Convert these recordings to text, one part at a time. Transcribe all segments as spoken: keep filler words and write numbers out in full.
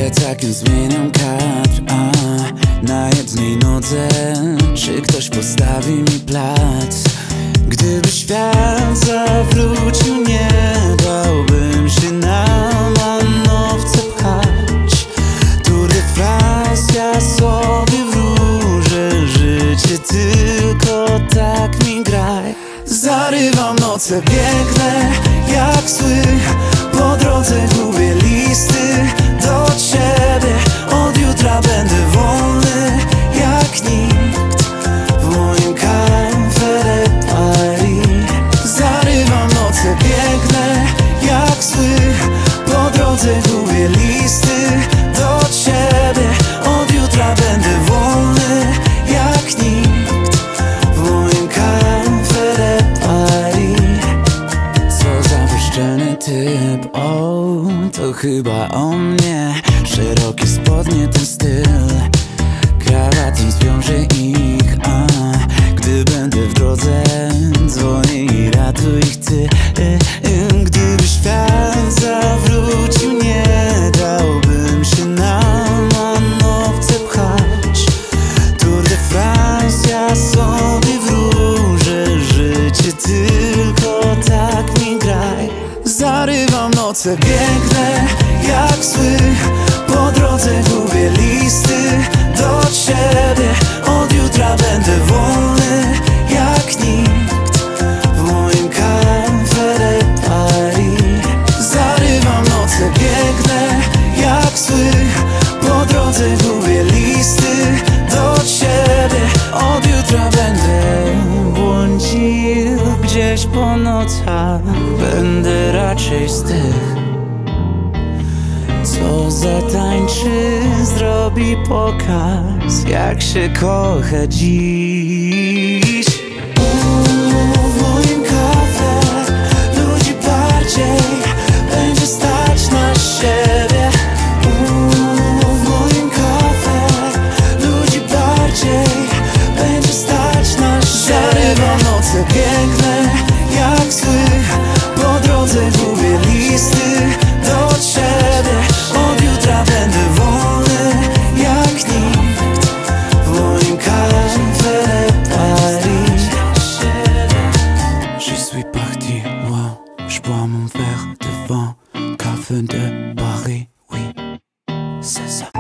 plecakiem zmieniam kadr, a na jednej nodze czy ktoś postawi mi plac? Gdyby świat zawrócił, nie dałbym się na manowce pchać. Tour de France, ja sobie wróżę życie, tylko tak mi graj. Zarywam noce, biegnę jak zły, po drodze gubię listy do ciebie. Od jutra będę wolny jak nikt w moim Café de Paris. Zarywam noce, biegnę jak zły, po drodze gubię listy do ciebie. Od jutra będę wolny jak nikt w moim Café de Paris. Co za wyszczeny typ, o, to chyba o mnie. Szerokie spodnie, ten styl, krawatem zwiążę ich, a gdy będę w drodze, dzwonię i ratuj ich ty. Gdyby świat zawrócił, nie dałbym się na manowce pchać. Tour de France, ja sobie wróżę życie, tylko tak mi graj. Zarywam noce, biegnę jak zły, po drodze gubię listy do ciebie. Od jutra będę wolny jak nikt w moim Café de Paris. Zarywam noce, biegnę jak zły, po drodze gubię listy do ciebie. Od jutra będę błądził gdzieś po nocach, będę raczej z tych, co zatańczy, zrobi pokaz, jak się kocha dziś. W moim kafe ludzi bardziej będzie stać na siebie. W moim kafe ludzi bardziej będzie stać na siebie. Zarywam noce, biegnę jak zły, po drodze gubię listy do ciebie. Od jutra będę wolny jak nikt w moim Café de Paris. Je suis parti loin, je bois mon verre devant Café de Paris, oui, c'est ça.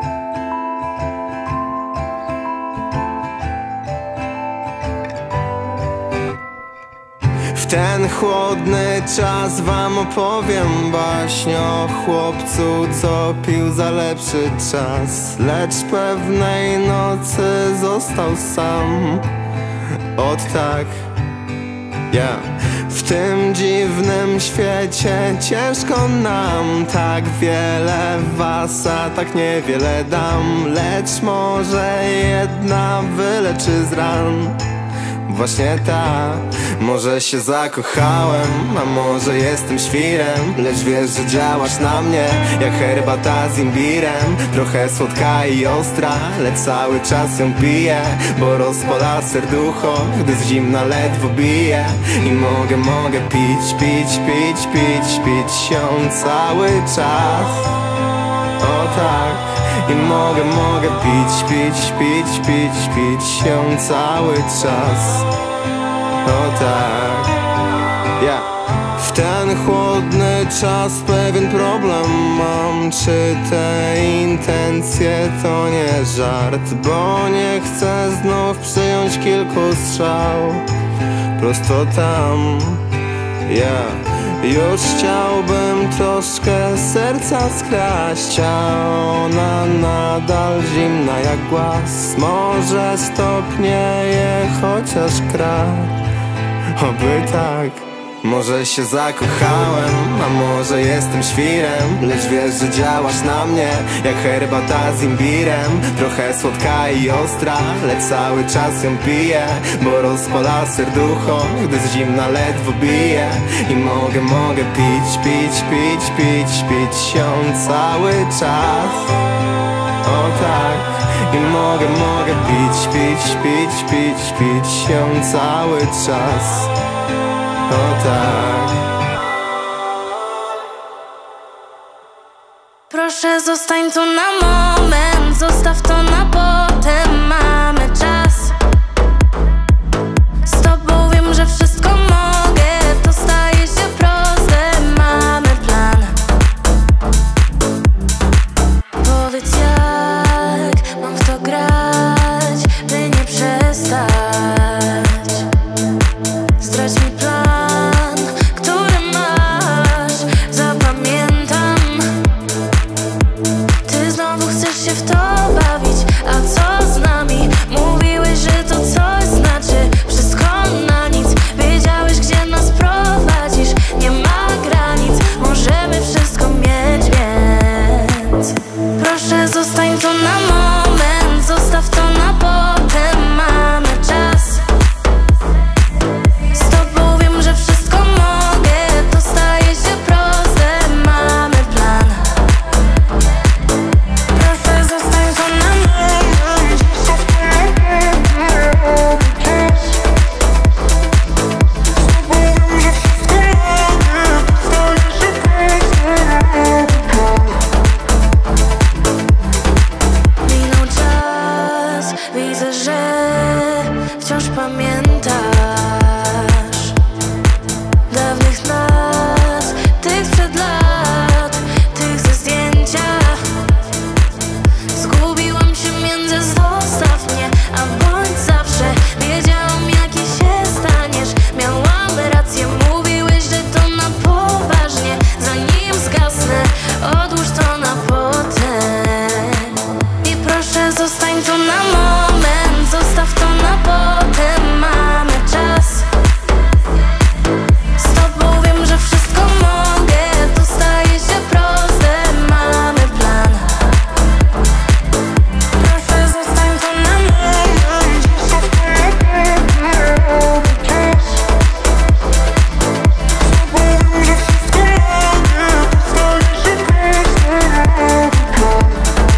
W ten chłodny czas wam opowiem baśń o chłopcu, co pił za lepszy czas, lecz pewnej nocy został sam. Ot tak, ja yeah. W tym dziwnym świecie ciężko nam, tak wiele was, a tak niewiele dam, lecz może jedna wyleczy z ran. Właśnie ta, może się zakochałem, a może jestem świrem, lecz wiesz, że działasz na mnie jak herbata z imbirem. Trochę słodka i ostra, lecz cały czas ją piję, bo rozpala serducho, gdy z zimna ledwo bije. I mogę, mogę pić, pić, pić, pić, pić ją cały czas. O tak. I mogę, mogę pić, pić, pić, pić, pić ją cały czas. O tak, ja yeah. W ten chłodny czas pewien problem mam. Czy te intencje to nie żart? Bo nie chcę znów przyjąć kilku strzał prosto tam, ja yeah. Już chciałbym troszkę serca skraść, a ona nadal zimna jak głaz. Może stopnieje chociaż krak, oby tak. Może się zakochałem, a może jestem świrem, lecz wiesz, że działasz na mnie jak herbata z imbirem. Trochę słodka i ostra, lecz cały czas ją piję, bo rozpala serducho, gdy z zimna ledwo bije. I mogę, mogę pić, pić, pić, pić, pić ją cały czas. O tak. I mogę, mogę pić, pić, pić, pić, pić ją cały czas. O tak. Proszę zostań tu na moment, zostaw to na potem, mamy czas. Z tobą wiem, że wszystko mogę, to staje się proste, mamy plan. Powiedz jak mam w to grać, by nie przestać. Zdradź mi plan, który masz, zapamiętam. Ty znowu chcesz się w to bawić, a co z nami? Mówiłeś, że to coś znaczy, wszystko na nic. Wiedziałeś, gdzie nas prowadzisz, nie ma granic, możemy wszystko mieć, więc proszę zostań tu na moment, zostaw to na potem, mamy czas. Z tobą wiem, że wszystko mogę, to staje się proste, mamy plan. Proszę zostań tu na moment, zostaw to na potem, mamy czas. Z tobą wiem, że wszystko mogę, to staje się proste, mamy plan. Minął czas, widzę, że wciąż pamiętasz dawnych nas, tych sprzed lat, tych ze zdjęcia. Zgubiłam się między zostaw mnie, a bądź zawsze. Wiedziałam, jaki się staniesz, miałam rację. Mówiłeś, że to na poważnie, zanim zgasnę, odłóż to na potem. I proszę zostań tu na moment, zostaw to na potem, mamy czas. Z tobą wiem, że wszystko mogę, to staje się proste, mamy plan. Proszę zostań tu na moment, zostaw to na potem, mamy czas. Z tobą wiem, że wszystko mogę, to staje się proste, mamy plan.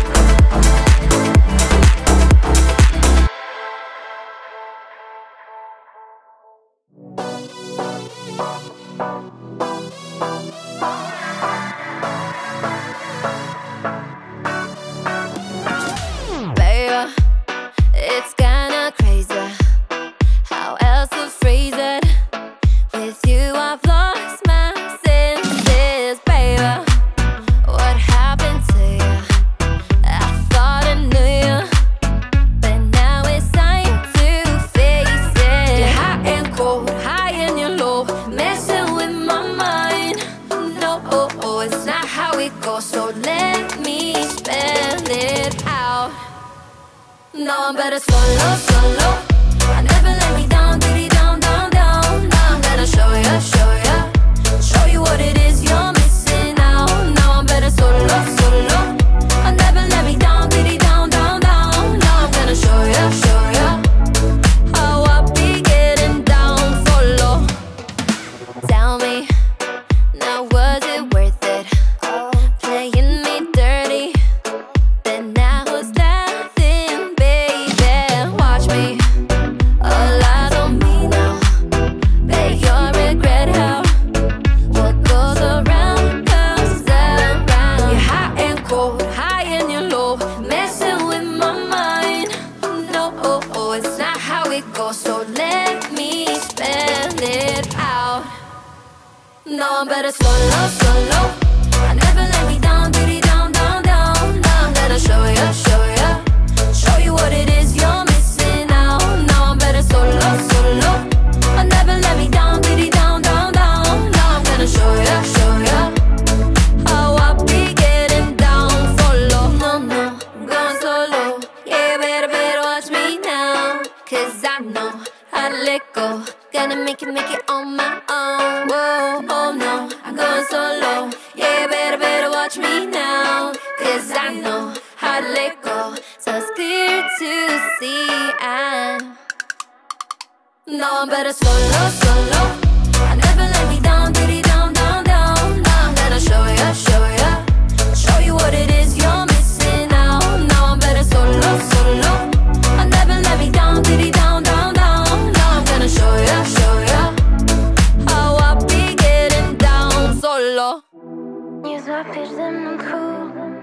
Baby, it's kinda crazy. How else to phrase it? With you, I've lost my senses, baby. What happened to you? I thought I knew you, but now it's time to face it. You're hot and cold, high and you're low, messing with my mind. No, it's not how it goes, so let me spell it out. No, I'm better solo, solo. I never let me down, diddy down, down, down. Now I'm gonna show ya, show ya, show you what it is you're missing out. Now I'm better solo, solo. I never let me down, diddy down, down, down. Now I'm gonna show ya, show ya, how I be getting down solo. Tell me, now was it worth it? Playing me dirty, then now it's nothing, baby. Watch me, all eyes on me now. Bet you'll regret how what goes around comes around. You're hot and cold, high and you're low, messing with my mind. No, it's not how it goes, so let me spell it out. No, I'm better solo, solo. I never let me down, diddy down, down, down. Now I'm gonna show ya, show ya, show you what it is you're missing out. Now I'm better solo, solo. I never let me down, diddy down, down, down. Now I'm gonna show ya, show ya, how I be getting down solo. No, no, I'm going solo. Yeah, better, better watch me now, cause I know how to let go. Gonna make it, make it on my own. Whoa, oh no, I'm going solo. Yeah, better, better watch me now, cause I know how to let go. So it's clear to see I know I'm better solo, solo. I never let me down, diddy down, down, down. Now I'm gonna show ya, show ya, show you what it is you're missing out. Now I'm better solo, solo. I never let me down, diddy down, down, down. Now I'm gonna show ya, show ya, how I be getting down solo. Nie złapiesz ze mną tchu,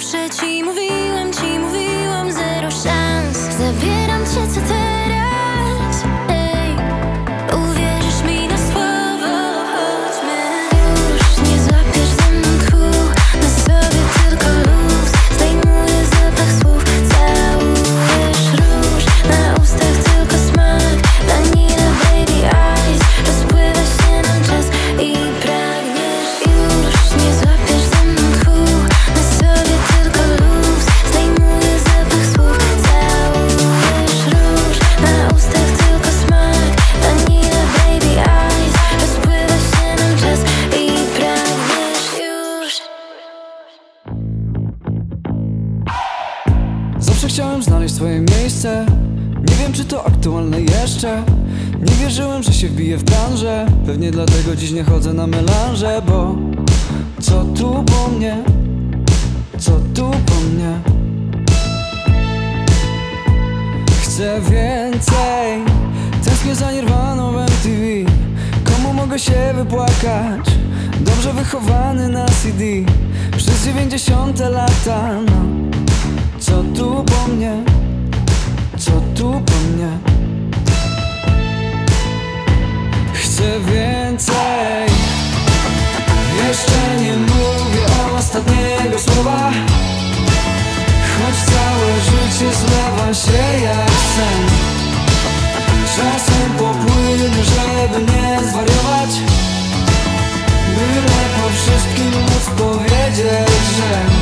zawsze ci mówiłam, ci mówiłam, zero szans. Zabieram cię, co teraz, ej, uwierzysz mi na słowo, chodźmy. Już nie złapiesz ze mną tchu, na sobie tylko luz. Zdejmuję zapach słów, całujesz róż. Na ustach tylko smak, vanilla baby eyes. Rozpływa się nam czas i pragniesz. Już nie złapiesz ze mną tchu, na sobie tylko luz. Zdejmuję zapach słów, całujesz róż. Na ustach tylko smak, vanilla baby eyes. Rozpływa się nam czas i pragniesz już. Zawsze chciałem znaleźć swoje miejsce. Nie wiem, czy to aktualne jeszcze. Nie wierzyłem, że się wbiję w branżę. Pewnie dlatego dziś nie chodzę na melanże. Bo co tu po mnie? Co tu po mnie? Chcę więcej. Tęsknię za Nirwaną w M T V. Komu mogę się wypłakać? Dobrze wychowany na C D przez dziewięćdziesiąte lata, no. Co tu po mnie? Co tu po mnie? Chcę więcej. Jeszcze nie mówię ostatniego słowa, choć całe życie zlewa się jak sen. Czasem popłynę, żeby nie zwariować, byle po wszystkim móc powiedzieć, że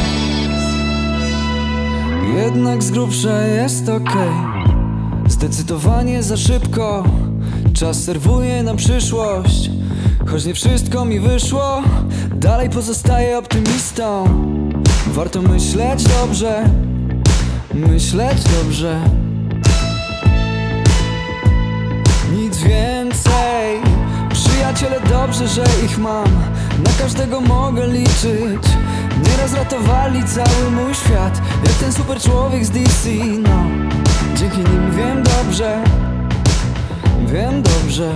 jednak z grubsza jest okej. Zdecydowanie za szybko czas serwuje nam przyszłość. Choć nie wszystko mi wyszło, dalej pozostaję optymistą. Warto myśleć dobrze, myśleć dobrze. Nic więcej. Przyjaciele, dobrze, że ich mam. Na każdego mogę liczyć. Nieraz ratowali cały mój świat, jak ten super człowiek z D C, no. Dzięki nim wiem dobrze, wiem dobrze,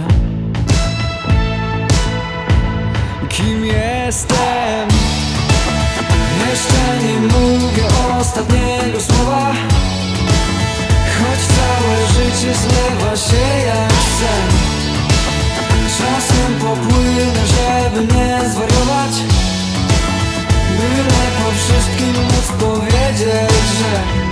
kim jestem. Jeszcze nie mówię ostatniego słowa, choć całe życie zlewa się jak sen. Czasem popłynę, żeby nie zwariować, byle po wszystkim móc powiedzieć, że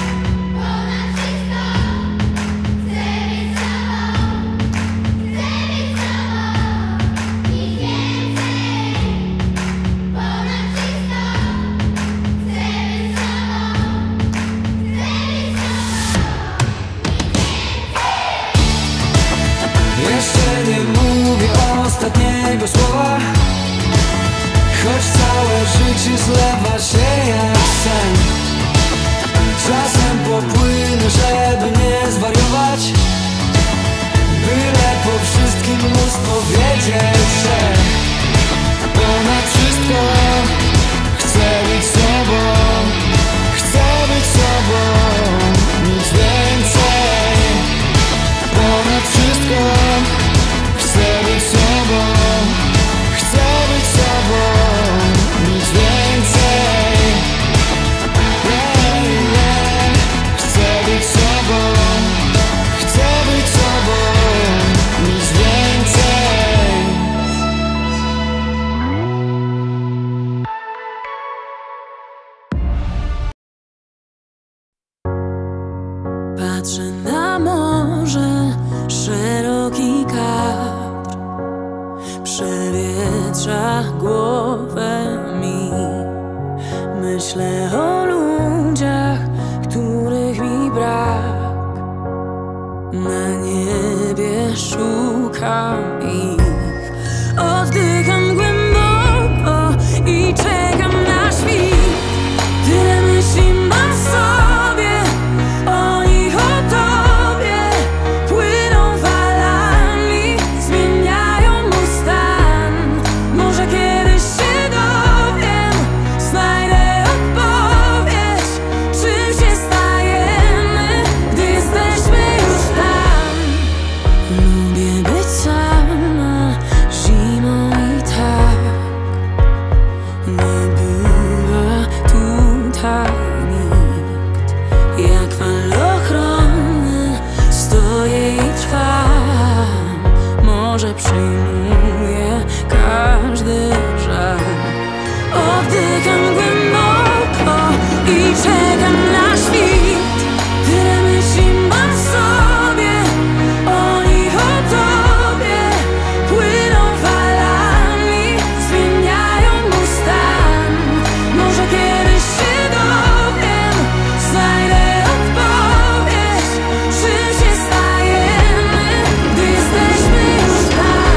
jeszcze nie mówię ostatniego słowa, choć całe życie zlewa się jak sen. Czasem popłynę, żeby nie zwariować, byle po wszystkim móc powiedzieć, że ponad wszystko chcę być sobą, chcę być sobą, nic więcej. Ponad wszystko chcę być sobą, chcę być sobą, nic więcej. Yeah, yeah. Chcę być sobą, chcę być sobą, nic więcej. Patrzę na morze, szeroki kapr przewietrza głowę mi. Myślę o ludziach, których mi brak. Na niebie szukam ich. Oddycham głęboko i czekam na świt. Tyle myśli mam w sobie, o nich, o tobie. Płyną falami, zmieniają mój stan. Może kiedyś się dowiem, znajdę odpowiedź, czym się stajemy, gdy jesteśmy już tam. Lubię być sama, zimą i tak. czekam na świt. Tyle myśli mam w sobie, o nich, o tobie. Płyną falami, zmieniają mój stan. Może kiedyś się dowiem, znajdę odpowiedź, czym się stajemy, gdy jesteśmy już tam.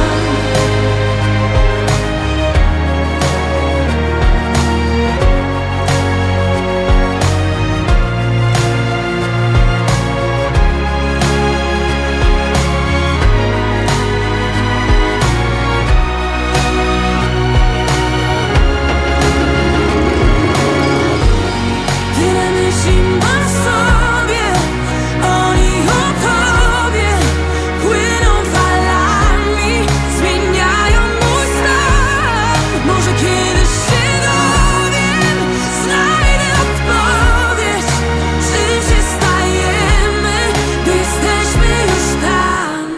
Tyle myśli mam w sobie, o nich, o tobie. Płyną falami, zmieniają mój stan. Może kiedyś się dowiem, znajdę odpowiedź, czym się stajemy, gdy jesteśmy już tam.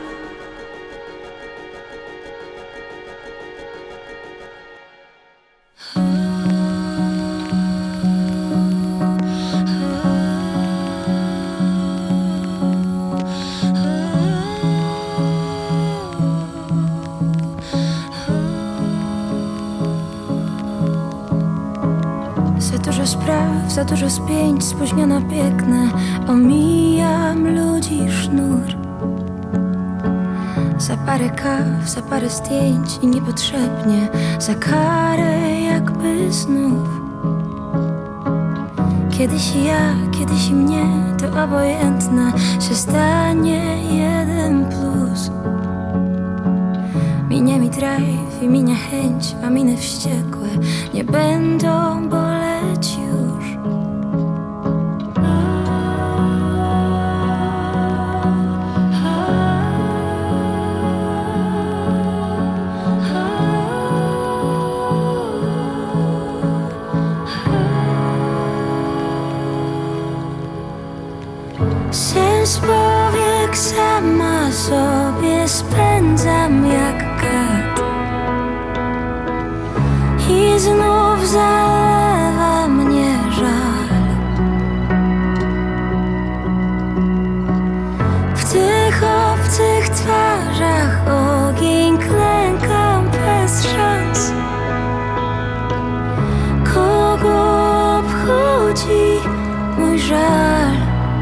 Za dużo spraw, za dużo spięć, spóźniona biegnę. Omijam ludzi sznur. Za parę kaw, za parę zdjęć i niepotrzebnie. Za karę jakby znów. Kiedyś i ja, kiedyś i mnie, to obojętne. Się stanie jeden plus. Minie mi drive i minie chęć, a miny wściekłe nie będą boleć już. Sens powiek sama sobie spędzam jak kat. I znów zalewa mnie żal. W tych obcych twarzach ogień klękam bez szans. Kogo obchodzi mój żal?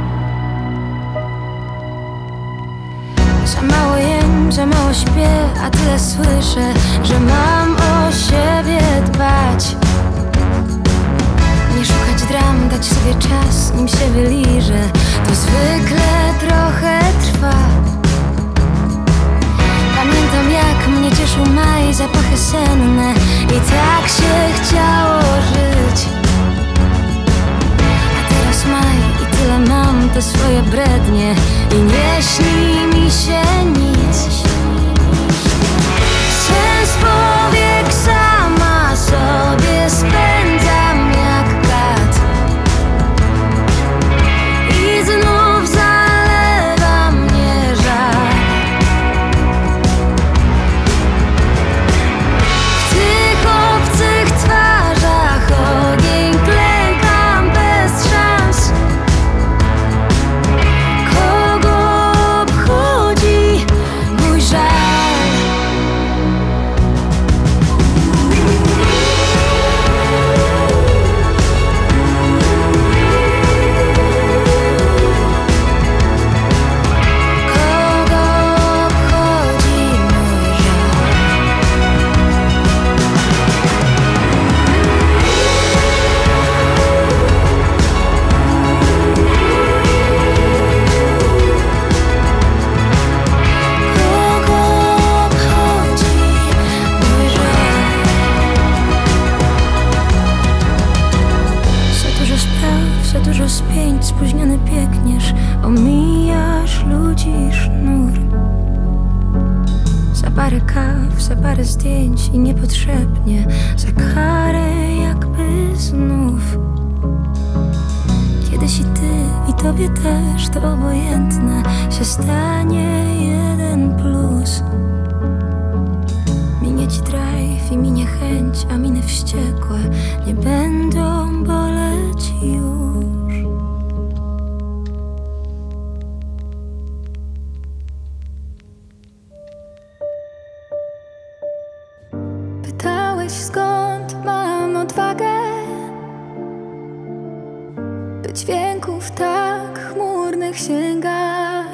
Za mało jem, za mało śpię, a tyle słyszę, że mam o siebie dbać. Nie szukać dram, dać sobie czas, nim się wyliżę. To zwykle trochę trwa. Pamiętam, jak mnie cieszył maj, zapachy senne i tak się chciało żyć. A teraz maj i tyle mam, te swoje brednie i nie śni mi się nic. Sens powiek sama sobie spędzam jak kat. I znów zalewa mnie żal. W tych obcych twarzach ogień klękam bez szans. Kogo obchodzi mój żal? Kogo obchodzi mój żal? Kogo obchodzi mój żal? Za dużo spraw, za dużo spięć, spóźniony biegniesz, omijasz ludzi sznur. Za parę kaw, za parę zdjęć i niepotrzebnie, za karę jakby znów. Kiedyś i ty, i tobie też, to obojętne, się stanie jeden plus. Minie ci drive i minie chęć, a miny wściekłe nie będą boleć już. by dźwięków tak chmurnych sięgać,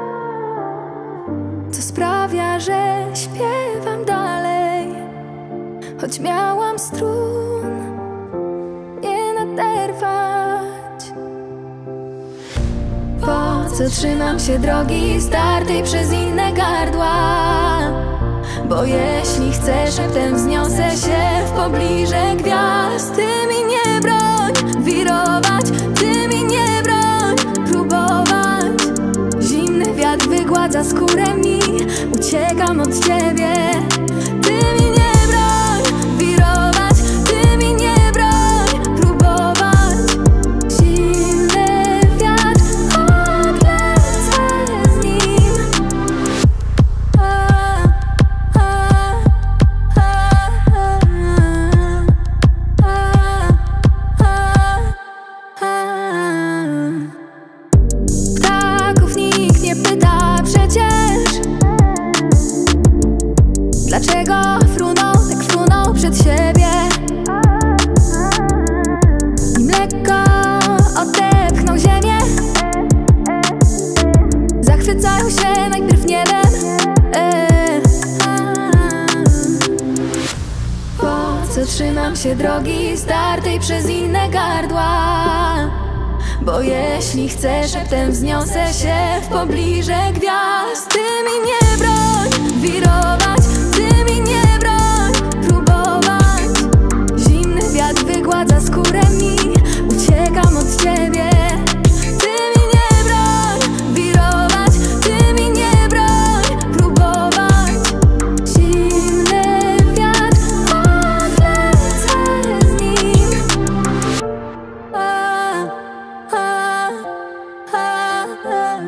co sprawia, że śpiewam dalej, choć miałam strun nie naderwać. Po co trzymam się drogi startej przez inne gardła? Bo jeśli chcę, szeptem wzniosę się w pobliże gwiazd. Ty mi nie broń wirować, ty mi nie broń próbować. Zimny wiatr wygładza skórę mi, uciekam od ciebie. Ty mi nie broń wirować, ty mi nie broń próbować. Zimny wiatr, odlecę z nim. A, a, a, a, a, a. Ptaków nikt nie pyta przecież, dlaczego fruną, tak fruną przed siebie. Nim lekko odepchną ziemię, zachwycają się najpierw niebem. e, Po co trzymam się drogi startej przez inne gardła? Bo jeśli chcę, szeptem wzniosę się w pobliże gwiazd. Ty mi nie broń wirować, ty mi nie broń próbować. Zimny wiatr wygładza skórę mi, uciekam od ciebie. Ty mi nie broń wirować, ty mi nie broń próbować. Zimny wiatr, odlecę z nim. A, a, a, a,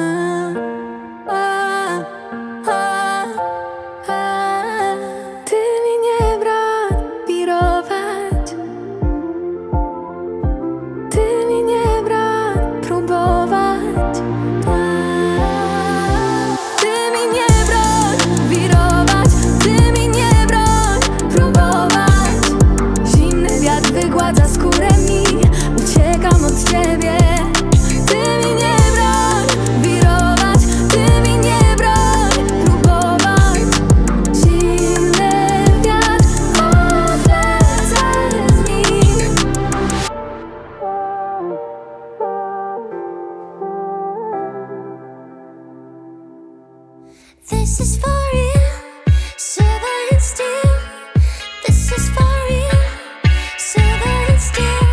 a, a, a. Ty mi nie broń wirować, ty mi nie broń próbować. Ty mi nie broń wirować, ty mi nie broń próbować. Zimny wiatr wygładza skórę mi, uciekam od ciebie. Ty mi nie broń wirować, ty mi nie broń próbować. Zimny wiatr, odlecę z nim. This is for real, silver and steel. This is for real, silver and steel.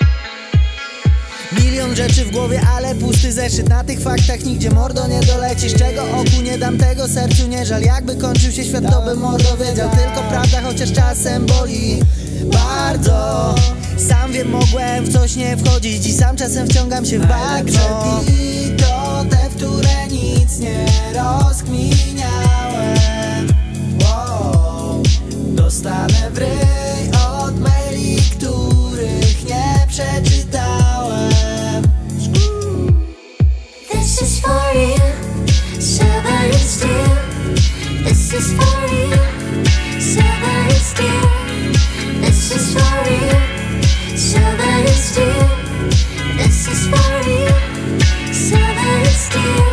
Milion rzeczy w głowie, ale pusty zeszyt. Na tych faktach nigdzie mordo nie dolecisz. Czego oku nie dam, tego sercu nie żal. Jakby kończył się świat, to bym mordo wiedział. Tylko prawda, chociaż czasem boli bardzo. Sam wiem, mogłem w coś nie wchodzić i sam czasem wciągam się w bagno. I to te, w które nic nie rozkminiałem. Wow. Dostanę w ryj od maili, których nie przeczytałem. This is for real, silver and steel. This is for real, silver and steel. This is for real, silver and steel. This is for real, silver and steel.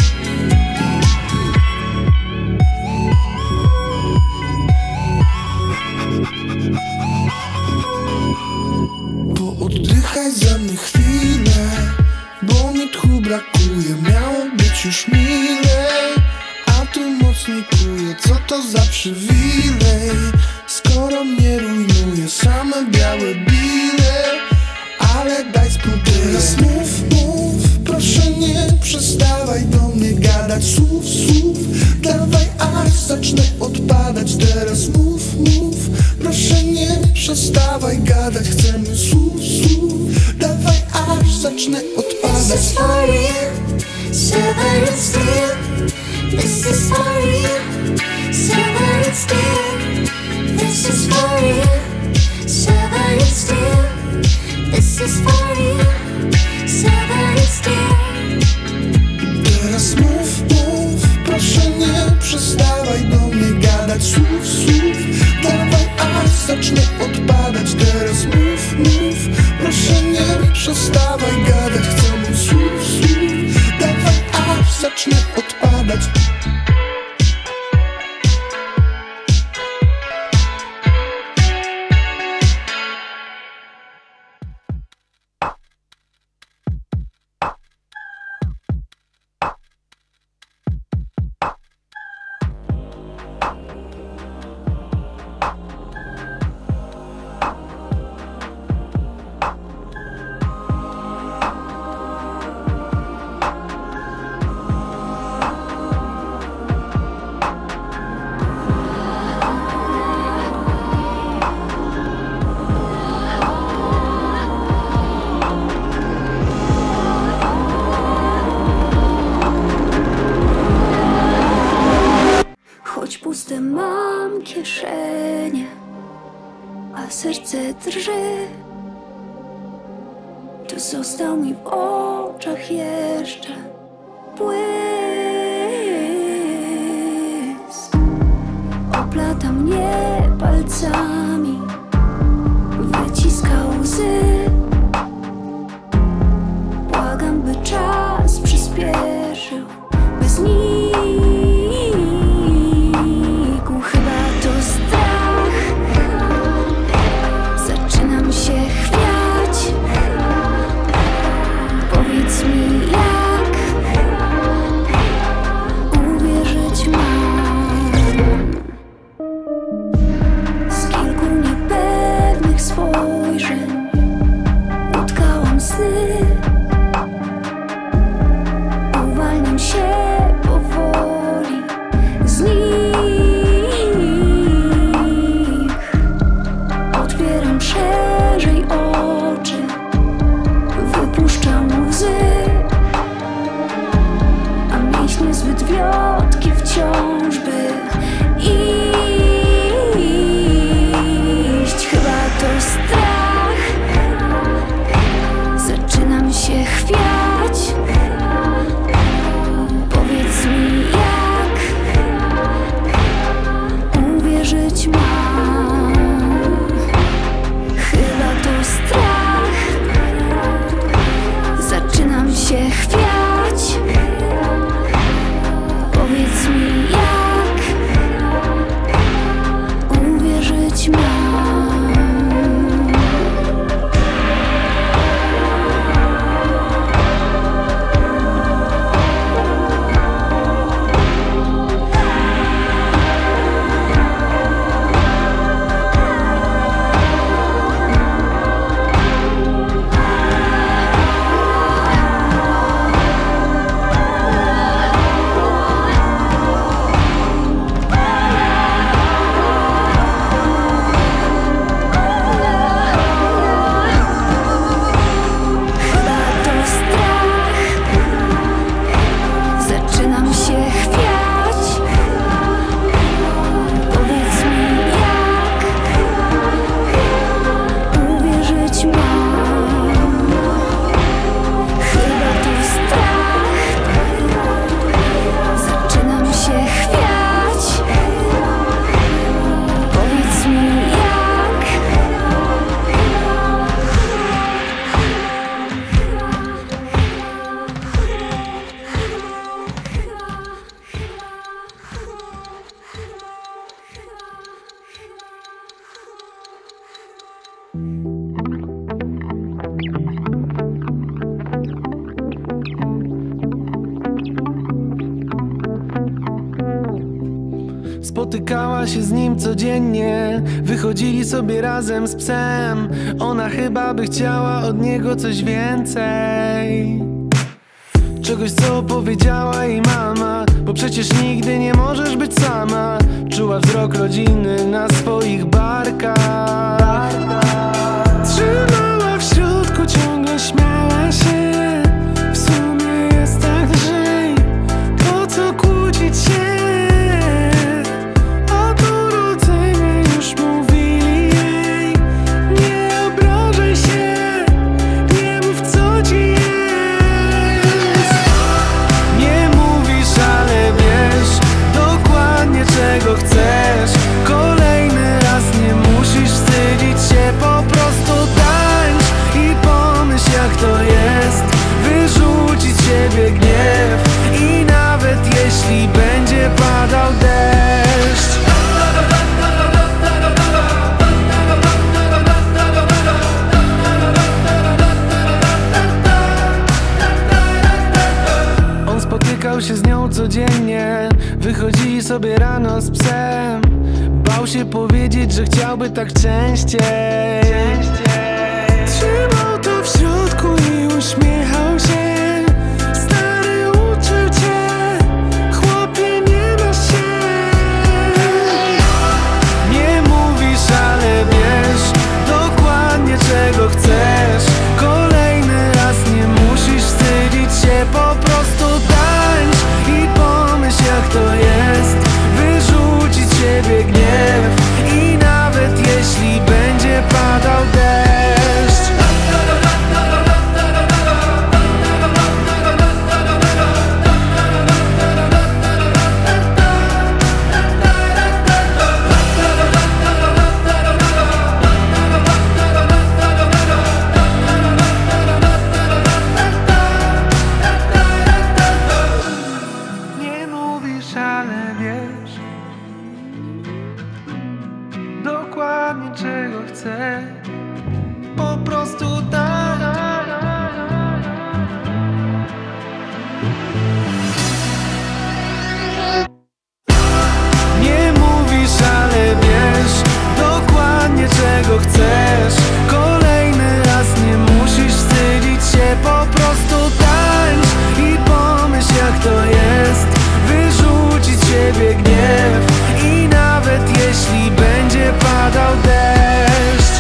Pooddychaj ze mnie chwilę, bo mi tchu brakuje. Miało być już milej, a tu mocniej kuje. Co to za przywilej, skoro mnie rujnuje same białe bile. Ale daj spróbuję. Teraz mów, mów, proszę nie przestawaj do mnie gadać słów, słów. Dawaj aż zacznę odpadać. Teraz mów, mów, proszę nie przestawaj gadać. Chcemy słów, słów. Dawaj aż zacznę odpadać. This is for real, silver and steel. This is for real, silver and steel. This is for real, silver and steel. This is for real, silver and steel. Teraz mów, mów, proszę nie przestawaj do mnie gadać słów, słów. Dawaj aż zacznę odpadać. Teraz mów, mów, proszę nie przestawaj gadać, chcę mu słów, słów. Dawaj, aż zacznę odpadać. Choć puste mam kieszenie, a serce drży, to został mi w oczach jeszcze błysk. Oplata mnie palcami, wyciska łzy. Błagam, by czas przyspieszył, by znikł. Chyba to strach, zaczynam się chwiać. Powiedz mi, jak uwierzyć mam. Z kilku niepewnych spojrzeń utkałam sny. Uwalniam się powoli z nich. Otwieram szerzej oczy, wypuszczam łzy, a mięśnie zbyt wiotkie wciąż by iść. Chyba to strach, zaczynam się chwiać. Powiedz mi, jak uwierzyć mam. Chyba to strach, zaczynam się chwiać. Powiedz mi, jak uwierzyć mam. Spotykała się z nim codziennie, wychodzili sobie razem z psem. Ona chyba by chciała od niego coś więcej, czegoś, co powiedziała jej mama, bo przecież nigdy nie możesz być sama. Czuła wzrok rodziny na swoich barkach, trzymała w środku, ciągle śmiała się. W sumie jest tak lżej, po co kłócić się? Czego chcesz? Kolejny raz nie musisz wstydzić się. Spotykał się z nią codziennie, wychodzili sobie rano z psem. Bał się powiedzieć, że chciałby tak częściej. Trzymał to w środku i uśmiechał się. Stary uczył cię, chłopie, nie masz się. Nie mówisz, ale wiesz dokładnie czego chcesz. Kolejny raz nie musisz wstydzić się, po prostu tańcz i pomyśl jak to jest wyrzucić z siebie gniew. I nawet jeśli będzie padał deszcz. Nie mówisz, ale wiesz dokładnie czego chcę. Po prostu tak. Nie mówisz, ale wiesz dokładnie czego chcesz. Kolejny raz nie musisz wstydzić się, po prostu tańcz i pomyśl jak to jest wyrzucić z siebie gniew. I nawet jeśli będzie padał deszcz.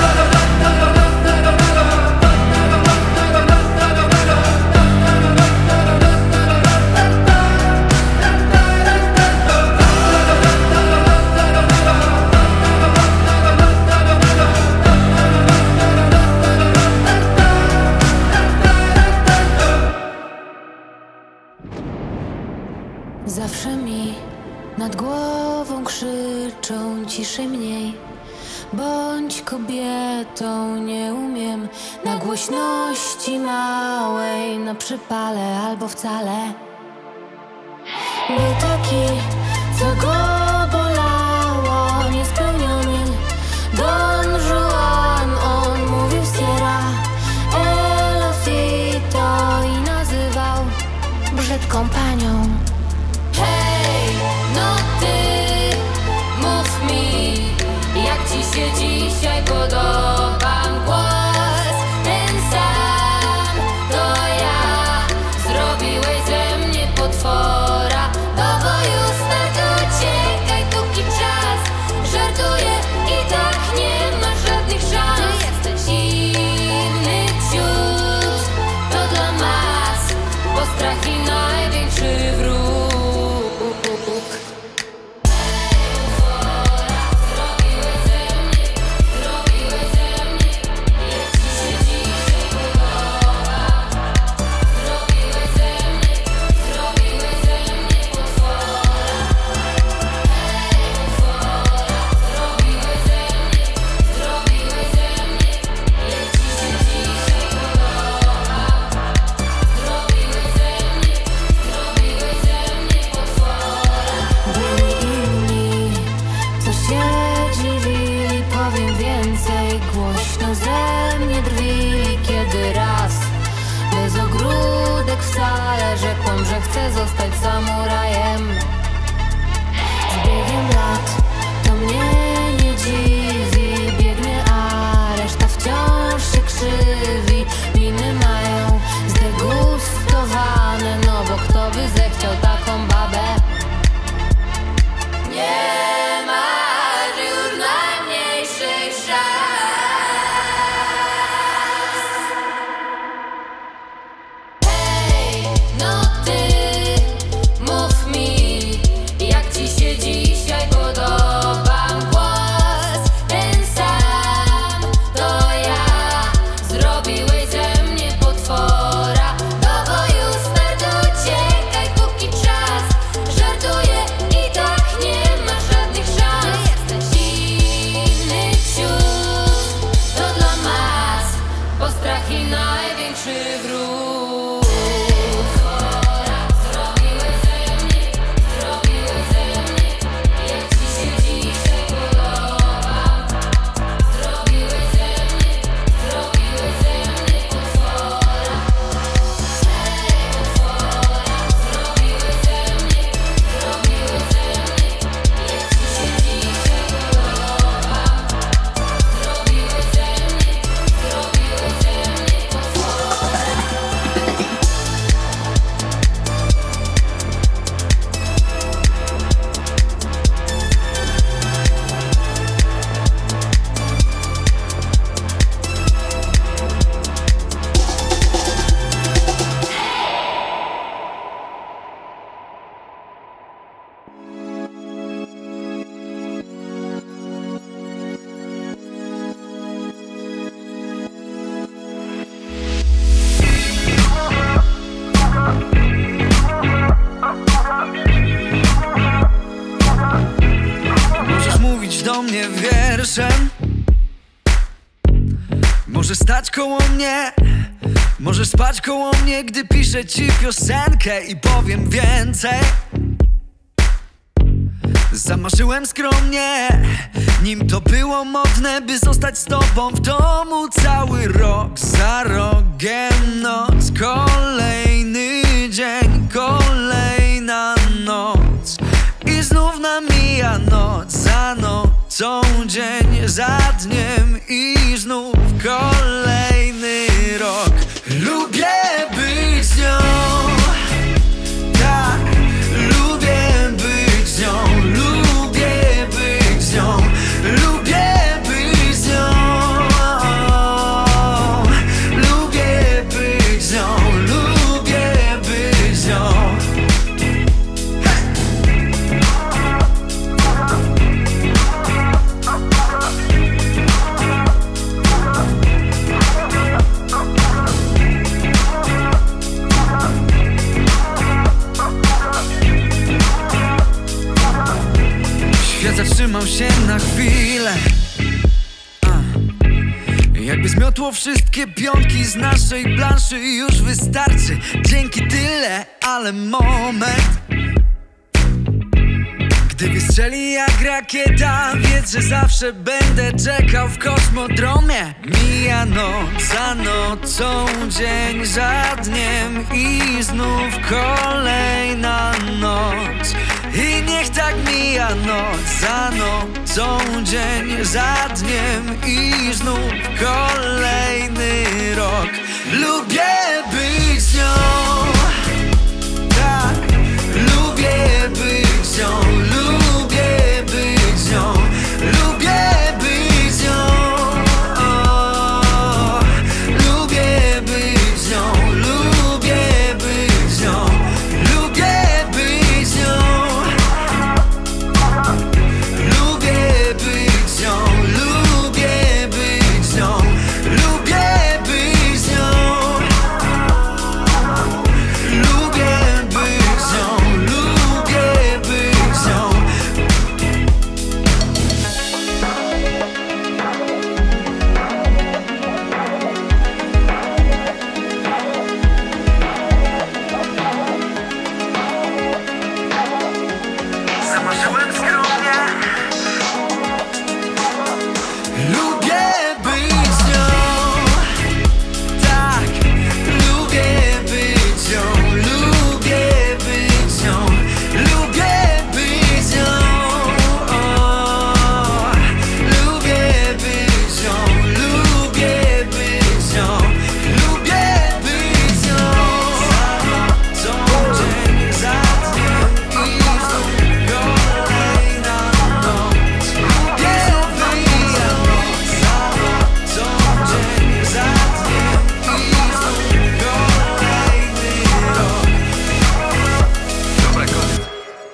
Zawsze mi nad głową krzyczą ciszej mniej. Bądź kobietą, nie umiem na głośności małej, na przypale albo wcale. Był taki, co go bolało, niespełniony Don Juan. On mówił Sierra Elofito i nazywał brzydką panią. Hej, no ty, mów mi, jak ci się dzisiaj podoba głos. Ten sam to ja, zrobiłeś ze mnie potwora. Do boju start, uciekaj póki czas. Żartuję i tak nie masz żadnych szans. Ty jesteś inny ciut, to dla mas, bo strach i największy wróg. Wcale rzekłam, że chcę zostać samurajem. Z biegiem lat to mnie nie dziwi. Biegnie, a reszta wciąż się krzywi. Miny mają zdegustowane, no bo kto by zechciał taką babę? Nie masz już najmniejszych szans. No ty, mów mi, jak ci się dzisiaj podoba głos. Ten sam to ja, zrobiłeś ze mnie potwora. Do boju start, uciekaj póki czas. Żartuję i tak nie masz żadnych szans. Jesteś inny ciut, to dla mas, bo strach i największy wróg. Zrobiłeś wierszem. Możesz stać koło mnie, możesz spać koło mnie, gdy piszę ci piosenkę i powiem więcej. Zamarzyłem skromnie, nim to było modne, by zostać z tobą w domu cały rok. Za rogiem noc, kolejny dzień, kolejna noc. I znów namija noc za nocą, dzień za dniem i znów kolejny rok. Lubię być z nią, tak, lubię być z nią, lubię być z nią, lubię być z nią, lubię być z nią, lubię być z nią. Świat zatrzymał się na chwilę, A. Jakby zmiotło wszystkie pionki z naszej planszy. Już wystarczy, dzięki tyle, ale moment, gdy wystrzeli jak rakieta, wiedz, że zawsze będę czekał w kosmodromie. Mija noc za nocą, dzień za dniem i znów kolejna noc. I niech tak mija noc za nocą, dzień za dniem i znów kolejny rok. Lubię być z nią, tak, lubię być z nią, lubię być z nią, lubię być z nią, o, lubię być z nią, lubię być z nią, lubię być z nią, lubię być z nią, lubię być z nią, lubię być z nią, lubię być z nią, lubię być z nią. Zamarzyłem skromnie, lubię być z nią, tak, lubię być z nią, lubię być z nią, lubię być z nią, o, lubię być z nią, lubię być z nią, lubię być z nią. Za nocą, dzień za dniem i znów kolejna noc. Lubię mija noc za nocą, dzień za dniem i znów kolejny rok. Dobra, koniec.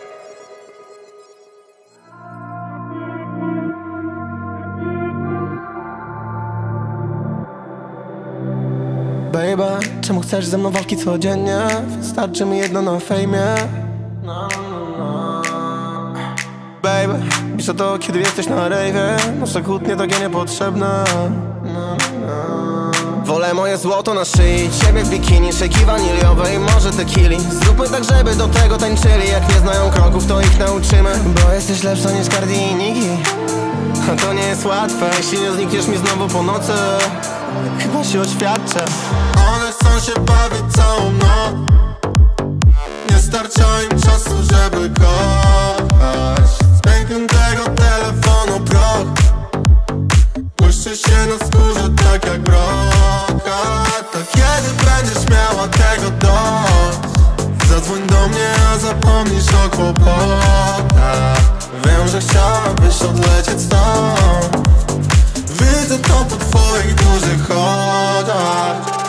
Baby, czemu chcesz ze mną walki codziennie? Wystarczy mi jedno na fejmie. No, no, no. Baby, piszę to, kiedy jesteś na rejwie. Nasze kłótnie takie niepotrzebne. No, no. Wolę moje złoto na szyi, ciebie w bikini, szejki waniliowe i może tequili. Zróbmy tak, żeby do tego tańczyli. Jak nie znają kroków, to ich nauczymy. Bo jesteś lepsza niż Cardi i Niki. A to nie jest łatwe, jeśli nie znikniesz mi znowu po nocy. Chyba się oświadczę. One chcą się bawić całą noc. Nie starcza im czasu, żeby kochać. Z pękiem tego telefonu proch błyszczy się na skórze tak jak brokat. To kiedy będziesz miała tego dość, zadzwoń do mnie, a zapomnisz o kłopotach. Wiem, że chciałabyś odlecieć stąd. Widzę to po twoich dużych oczach.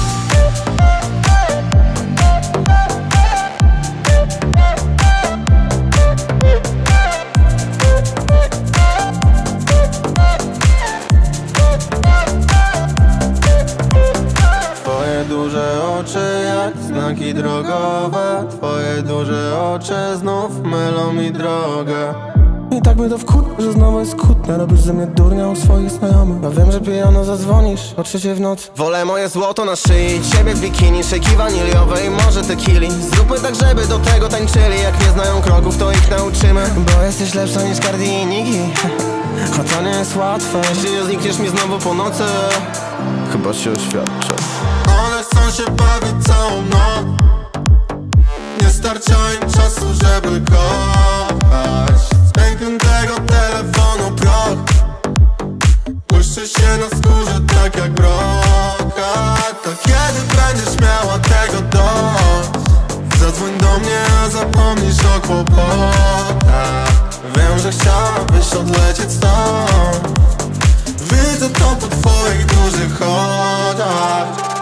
Twoje duże oczy jak znaki drogowe. Twoje duże oczy znów mylą mi drogę. I i tak mnie to wkur... że znowu jest kłótnia. Robisz ze mnie durnia u swoich znajomych. Ja wiem, że pijano zadzwonisz o trzeciej w nocy. Wolę moje złoto na szyi, ciebie w bikini, szejki waniliowe i może tequili. Zróbmy tak, żeby do tego tańczyli. Jak nie znają kroków, to ich nauczymy. Bo jesteś lepsza niż Cardi i Niki. A to nie jest łatwe. Jeśli nie znikniesz mi znowu po nocy, chyba się oświadczę. One chcą się bawić całą noc. Nie starcza im czasu, żeby kochać. Z pękniętego telefonu proch błyszczy się na skórze tak jak brokat. To kiedy będziesz miała tego dość? Zadzwoń do mnie, a zapomnisz o kłopotach. Wiem, że chciałabyś odlecieć stąd. Widzę to po twoich dużych oczach.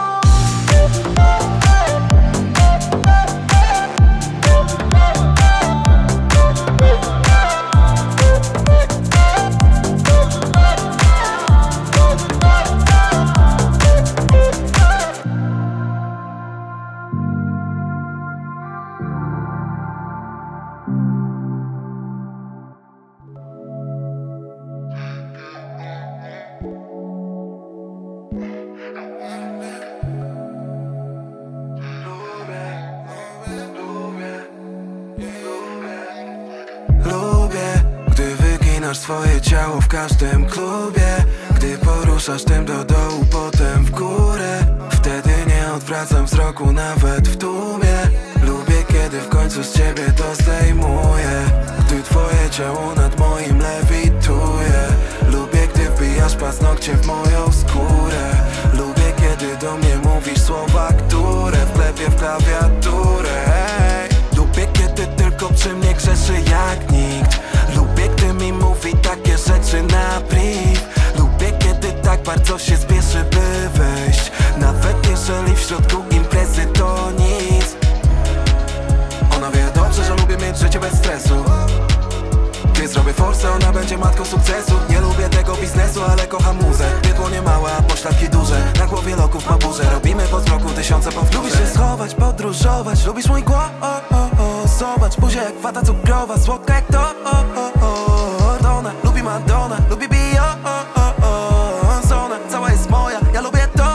Swoje ciało w każdym klubie. Gdy poruszasz tym do dołu, potem w górę. Wtedy nie odwracam wzroku nawet w tłumie. Lubię, kiedy w końcu z ciebie to zdejmuję. Gdy twoje ciało nad moim lewituje. Lubię, gdy wbijasz paznokcie w moją skórę. Lubię, kiedy do mnie mówisz słowa, które wklepię w klawiaturę. Hey. Lubię, kiedy tylko przy mnie grzeszy jak nikt. Lubię, gdy mi mówi takie rzeczy na priv. Lubię, kiedy tak bardzo się spieszy, by wyjść. Nawet jeżeli w środku imprezy to nic. Ona wie dobrze, że lubię mieć życie bez stresu. Gdy zrobię forsę, ona będzie matką sukcesu. Nie lubię tego biznesu, ale kocham muzę. Piekło nie małe, a pośladki duże. Na głowie loków ma burzę. Robimy po zmroku tysiące powtórzeń. Lubisz się schować, podróżować. Lubisz mój głos. Zobacz, buzię jak wata cukrowa. Słodka jak to. Donna, lubi Madonna, lubi Beyoncé. Cała jest moja, ja lubię to.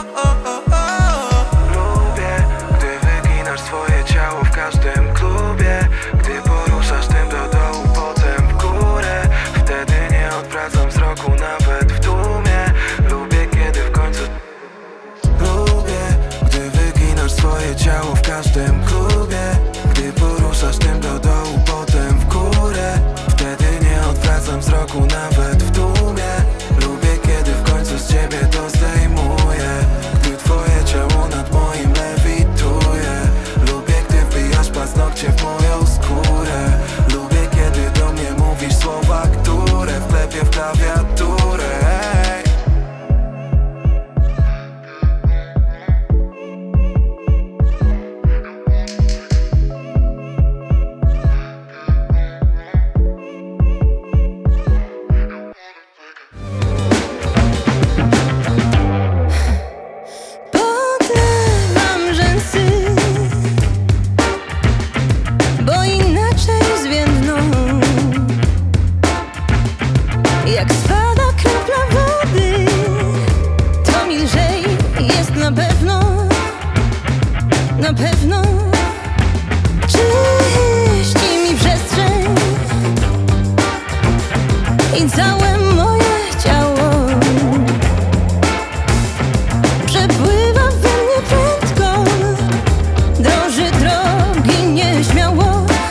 Lubię, gdy wyginasz swoje ciało w każdym klubie. Gdy poruszasz tym do dołu, potem w górę. Wtedy nie odwracam wzroku nawet w tłumie. Lubię, kiedy w końcu. Lubię, gdy wyginasz swoje ciało w każdym klubie. Gdy poruszasz tym do dołu, potem w górę. Wtedy nie odwracam wzroku nawet w tłumie. Lubię, kiedy w końcu z ciebie to zdejmuję. Gdy twoje ciało nad moim lewituje. Lubię, gdy wbijasz paznokcie w moją skórę. Lubię, kiedy do mnie mówisz słowa, które wklepię w klawiaturę. Hey. Jak spada kropla wody, to mi lżej jest na pewno, na pewno. Czyści mi przestrzeń i całe moje ciało. Przepływa we mnie prędko, drąży drogi nieśmiało.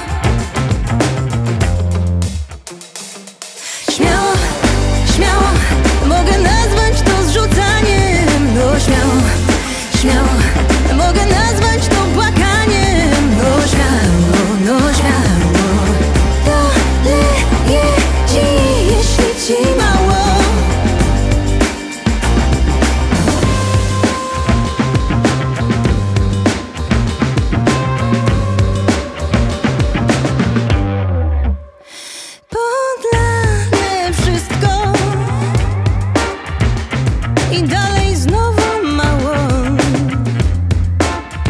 Śmiało, śmiało, mogę nazwać to zrzucaniem. No śmiało, śmiało, mogę nazwać to płakaniem. No śmiało, no śmiało, doleję ci, jeśli ci mało. Podlane wszystko i dalej znowu mało.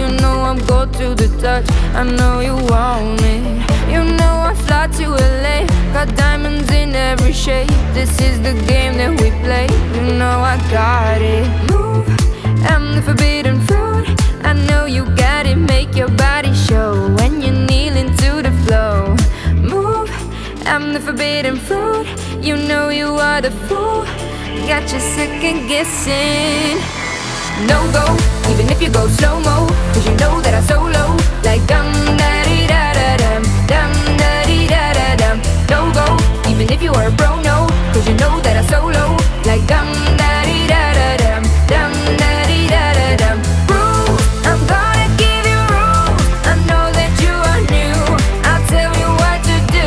You know I'm gold to the touch, I know you want it. You know I fly to L A, got diamonds in every shade. This is the game that we play, you know I got it. Move, I'm the forbidden fruit, I know you got it. Make your body show when you kneel into the flow. Move, I'm the forbidden fruit, you know you are the fool. Got you second guessing. No go, even if you go slow-mo, cause you know that I solo. Like dum-da-dee-da-da-dum, dum-da-dee-da-da-dum. No go, even if you are a pro, no, cause you know that I solo. Like dum-da-dee-da-da-dum, dum-da-dee-da-da-dum. Rules, I'm gonna give you rules. I know that you are new, I'll tell you what to do.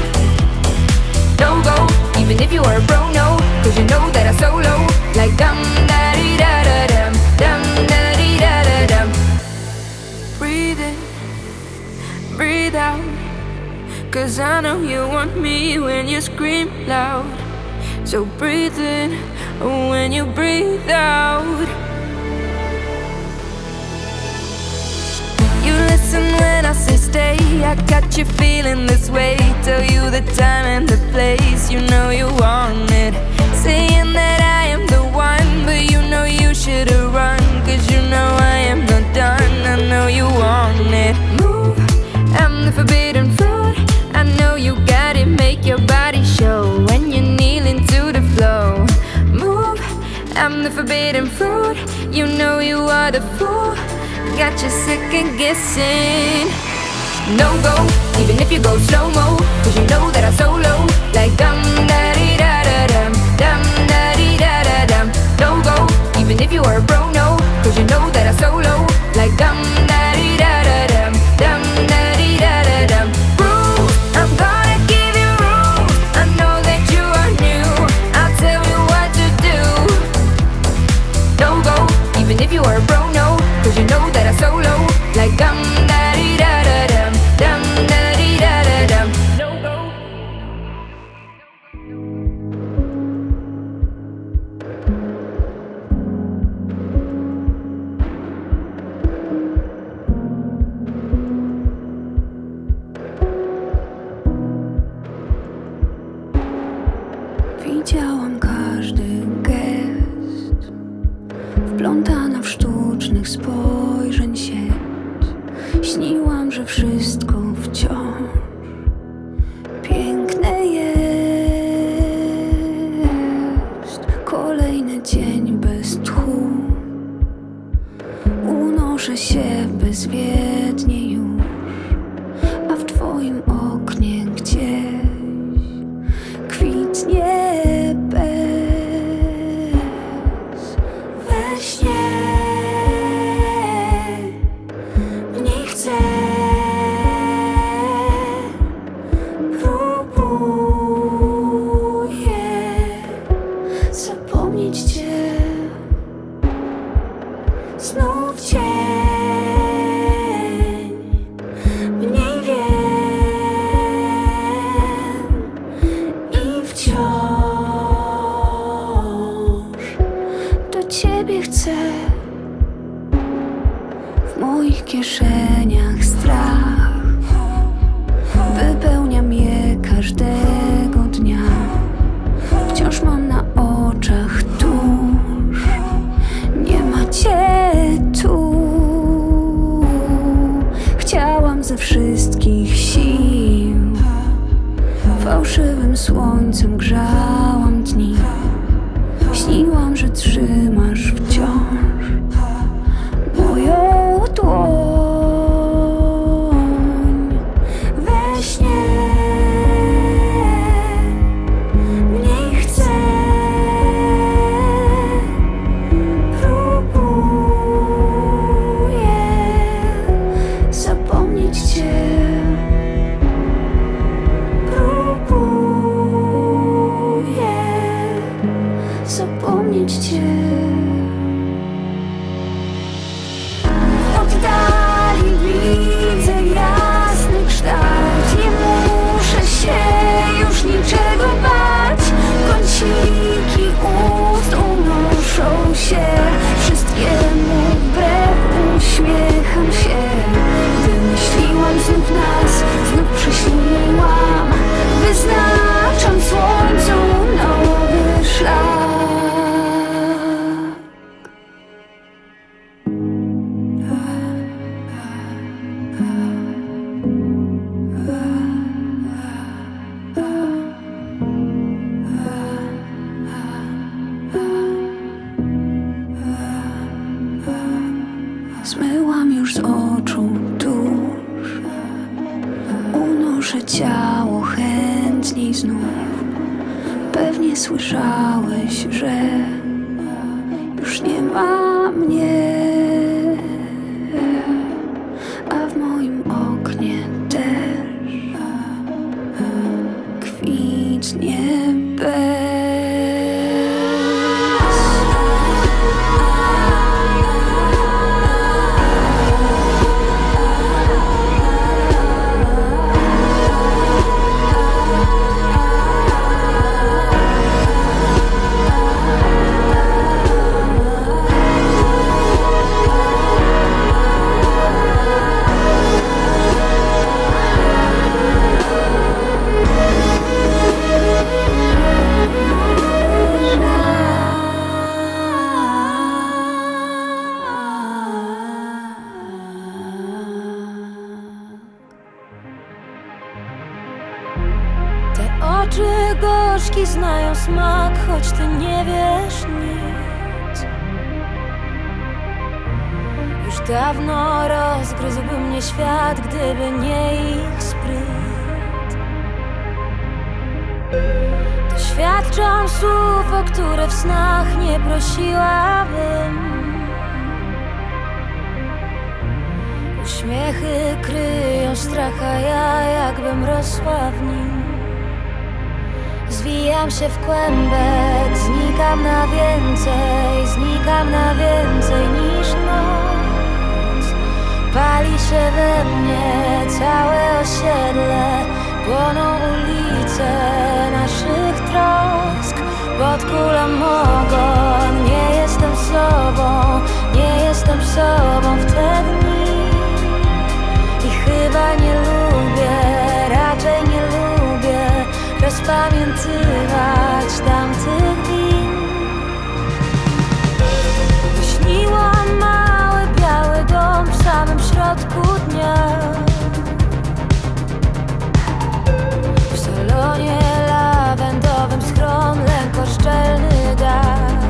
No go, even if you are a pro, no, cause you know that I solo. Like dum-da-dee-da-da-dum, dum-da-dee-da-da-dum. Breathe in, breathe out, cause I know you want me when you scream loud. So breathe in when you breathe out. You listen when I say stay, I got you feeling this way. Tell you the time and the place, you know you want it. Saying that I am the one, but you know you should've run, cause you know I am not done, I know you want it. Move, I'm the forbidden fruit, I know you got it. Make your body show when you kneel into the flow. Move, I'm the forbidden fruit, you know you are the fool. Got you second guessing. No go, even if you go slow-mo, cause you know that I solo. Like dum-da-dee-da-da-dum, dum-da-dee-da-da-dum. No go, even if you are a pro, no, cause you know that I solo. Like dum-da-dee-da-da-dum, dum-da-dee-da-da-dum. Rules, I'm gonna give you rules. I know that you are new, I'll tell you what to do. No go, even if you are a pro, no, cause you know that I solo. Like dum-da-dee-da-da-dum, dum-da-dee-da-da-dum. No go. Widziałam każdy gest, wplątana w sztucznych spojrzeń sieć. Śniłam, że wszystko wciąż piękne jest. Kolejny dzień bez tchu, unoszę się bezwiednie już, a w twoim oknie gdzieś kwitnie bez. We śnie mniej chcę, próbuję zapomnieć cię. Znów cień, mniej wiem i wciąż do ciebie chcę. W moich kieszeniach strach wypełnia mnie każdego dnia. Wciąż mam na oczach tusz, nie ma cię tu. Chciałam ze wszystkich sił, fałszywym słońcem grzałam dni. Śniłam, że trzymasz wciąż moją dłoń. We śnie mniej chcę, próbuję zapomnieć cię. Próbuję zapomnieć cię. Wzruszę ciało chętniej znów. Pewnie słyszałeś, że już nie ma mnie, a w moim oknie też kwitnie bez. Oczy gorzki znają smak, choć ty nie wiesz nic. Już dawno rozgryzłby mnie świat, gdyby nie ich spryt. Doświadczam słów, o które w snach nie prosiłabym. Uśmiechy kryją strach, a ja jakbym rosła w nim. Zwijam się w kłębek, znikam na więcej, znikam na więcej niż noc. Pali się we mnie całe osiedle, płoną ulice naszych trosk. Pod kulą ogon, nie jestem sobą, nie jestem sobą w te dni. I chyba nie lubię, raczej nie lubię rozpamiętywać tamtych dni. Wyśniłam mały, biały dom w samym środku dnia. W salonie lawendowym schron, lękoszczelny dach.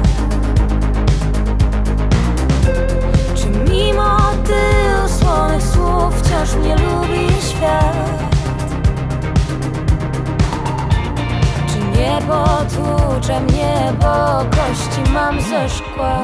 Czy mimo tylu słonych słów wciąż mnie lubi świat? Nie potłucze mnie, bo kości mam ze szkła.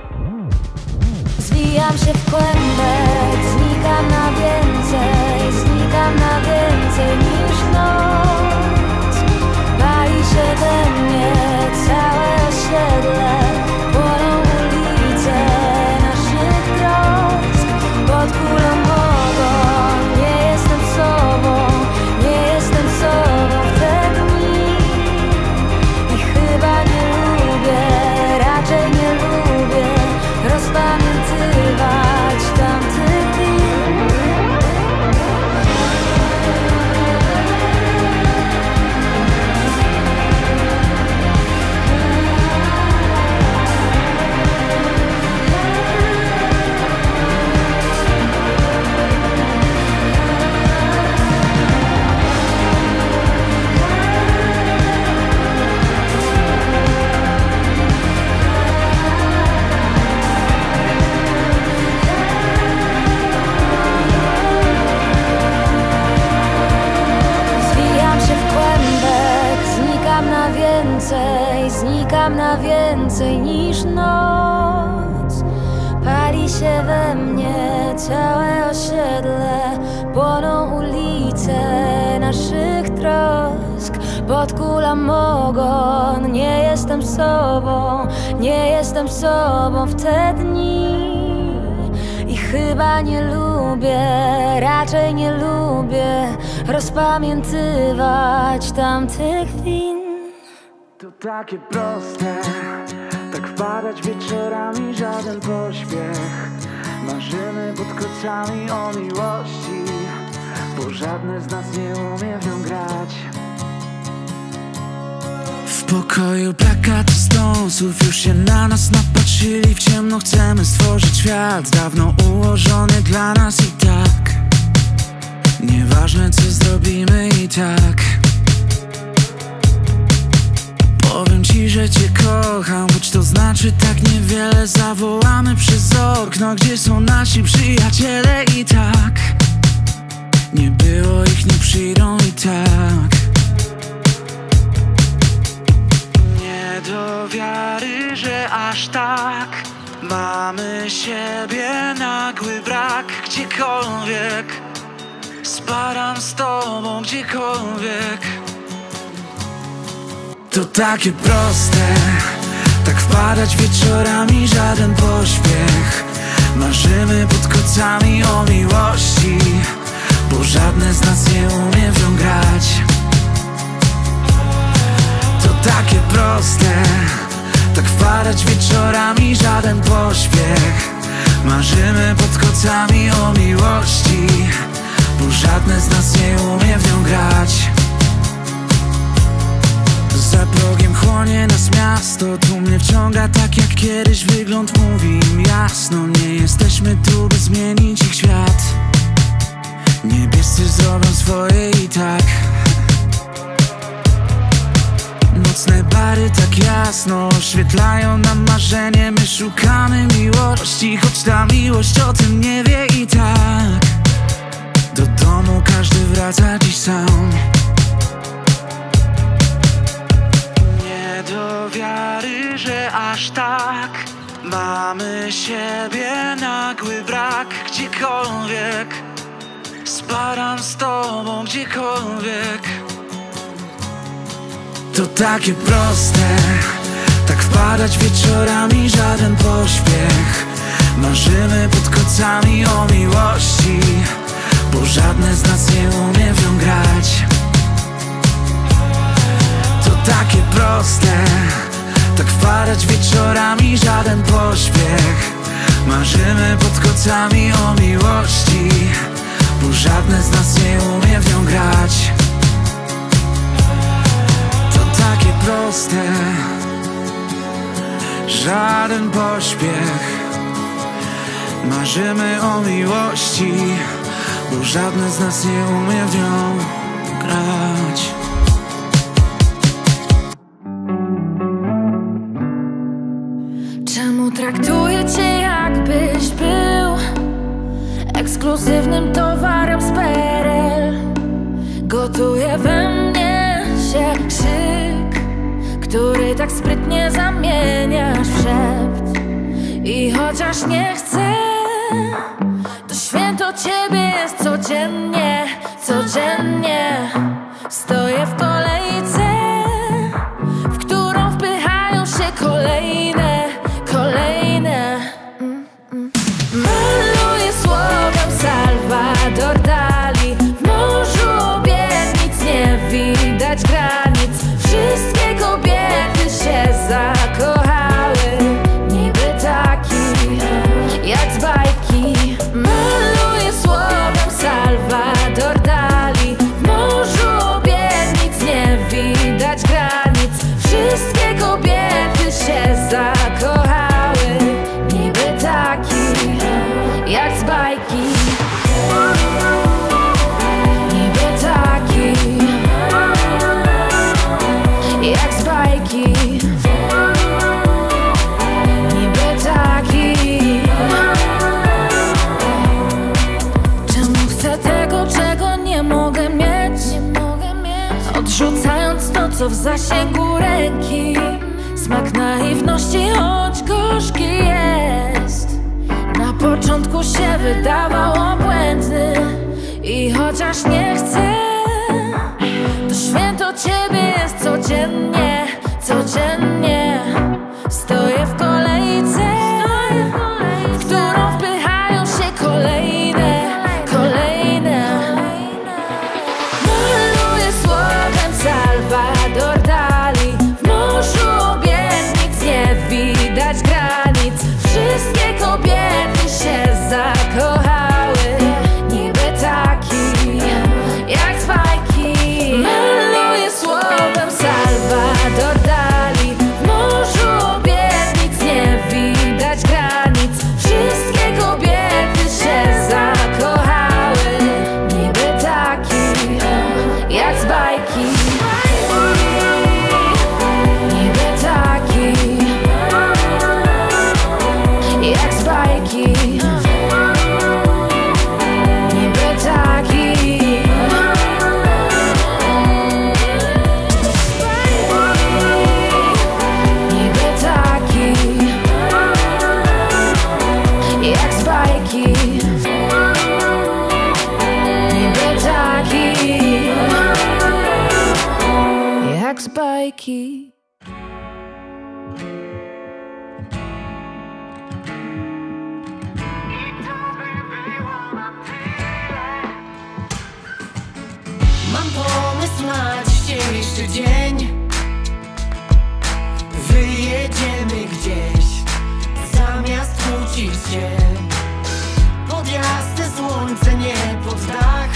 Zwijam się w kłębek, znikam na więcej, znikam na więcej niż noc. Pali się we mnie całe osiedle, płoną ulice naszych trosk. Pod kulą ogon, nie jestem sobą, nie jestem sobą w te dni. Chyba nie lubię, raczej nie lubię rozpamiętywać tamtych dni. Znikam na więcej niż noc. Pali się we mnie całe osiedle, płoną ulice naszych trosk. Pod kulą ogon, nie jestem sobą, nie jestem sobą w te dni. I chyba nie lubię, raczej nie lubię rozpamiętywać tamtych chwil. To takie proste, tak wpadać wieczorami, żaden pośpiech. Marzymy pod kocami o miłości, bo żadne z nas nie umie w nią grać. W pokoju plakaty stąsów już się na nas napatrzyli. W ciemno chcemy stworzyć świat dawno ułożony dla nas i tak. Nieważne co zrobimy i tak. Powiem ci, że cię kocham, choć to znaczy tak niewiele. Zawołamy przez okno, gdzie są nasi przyjaciele i tak. Nie było ich, nie przyjdą i tak. Nie do wiary, że aż tak mamy siebie, nagły brak. Gdziekolwiek spadam z tobą, gdziekolwiek. To takie proste, tak wpadać wieczorami, żaden pośpiech. Marzymy pod kocami o miłości, bo żadne z nas nie umie w nią grać. To takie proste, tak wpadać wieczorami, żaden pośpiech. Marzymy pod kocami o miłości, bo żadne z nas nie umie w nią grać. Za progiem chłonie nas miasto, tu mnie wciąga tak jak kiedyś wygląd mówi im jasno. Nie jesteśmy tu, by zmienić ich świat. Niebiescy zrobią swoje i tak. Nocne bary tak jasno oświetlają nam marzenie. My szukamy miłości, choć ta miłość o tym nie wie i tak. Do domu każdy wraca dziś sam. Nie do wiary, że aż tak mamy siebie, nagły brak. Gdziekolwiek spadam z tobą, gdziekolwiek. To takie proste, tak wpadać wieczorami, żaden pośpiech. Marzymy pod kocami o miłości, bo żadne z nas nie umie w nią grać. To takie proste, tak wpadać wieczorami, żaden pośpiech. Marzymy pod kocami o miłości, bo żadne z nas nie umie w nią grać. To takie proste, żaden pośpiech. Marzymy o miłości, bo żadne z nas nie umie w nią grać. Czemu traktuję cię jakbyś był ekskluzywnym towarem z P R L? Gotuje we mnie się krzyk, który tak sprytnie zamieniasz w szept. I chociaż nie chcę, to święto ciebie jest codziennie, codziennie. Stoję w kolejce, w którą wpychają się kolejne, kolejne. mm, mm. Maluję słowem Salvador Dali. W morzu obietnic nie widać granic. Wszystkie kobiety się zakochały, niby taki jak z bajki. Maluję słowem Salvador Dali. W morzu obietnic nie widać granic. Wszystkie kobiety się zakochały, niby taki jak z bajki. Niby taki jak z bajki. Niby taki. Czemu chcę tego, czego nie mogę mieć? Odrzucając to, co w zasięgu ręki. Smak naiwności, choć gorzki jest. Na początku się wydawał obłędny. I chociaż nie chcę, to święto ciebie jest codziennie, codziennie. Stoję w kolejce, w którą wpychają się kolejne, kolejne. Maluję słowem Salvador Dali. W morzu obietnic nie widać granic. Wszystkie kobiety się zakochały, niby taki jak z bajki. Mam pomysł na dzisiejszy dzień. Wyjedziemy gdzieś, zamiast kłócić się, pod jasne słońce, nie pod dach.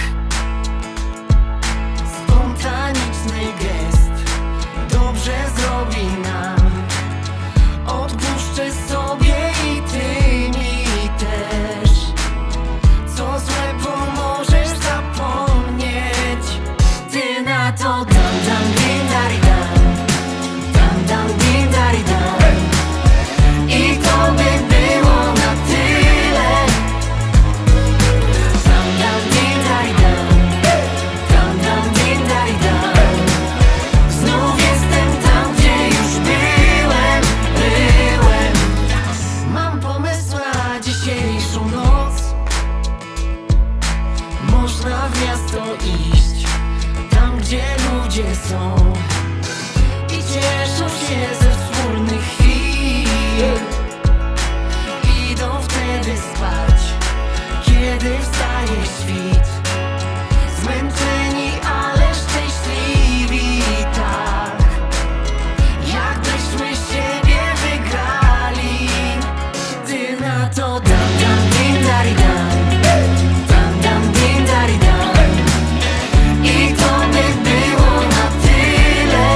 Spontaniczny gest dobrze zrobi nam. Odpuszczę sobie i ty mi też. Co złe pomożesz zapomnieć. Ty na to dam, dam, din, dari, dam. Dam, dam, din, dari, dam. I to by było na tyle. Dam, dam, din, dari, dam. Dam, dam, din, dari, dam. Znów jestem tam, gdzie już byłem, byłem. Mam pomysł na dzisiejszą noc. Można w miasto iść, tam gdzie ludzie są i cieszą się ze wspólnych chwil. Idą wtedy spać, kiedy wstaje świt. Zmęczeni, ale szczęśliwi, tak jakbyśmy siebie wygrali. Ty na to dam, dam, din, dari, dam. Dam, dam, din, dari, dam. I to by było na tyle.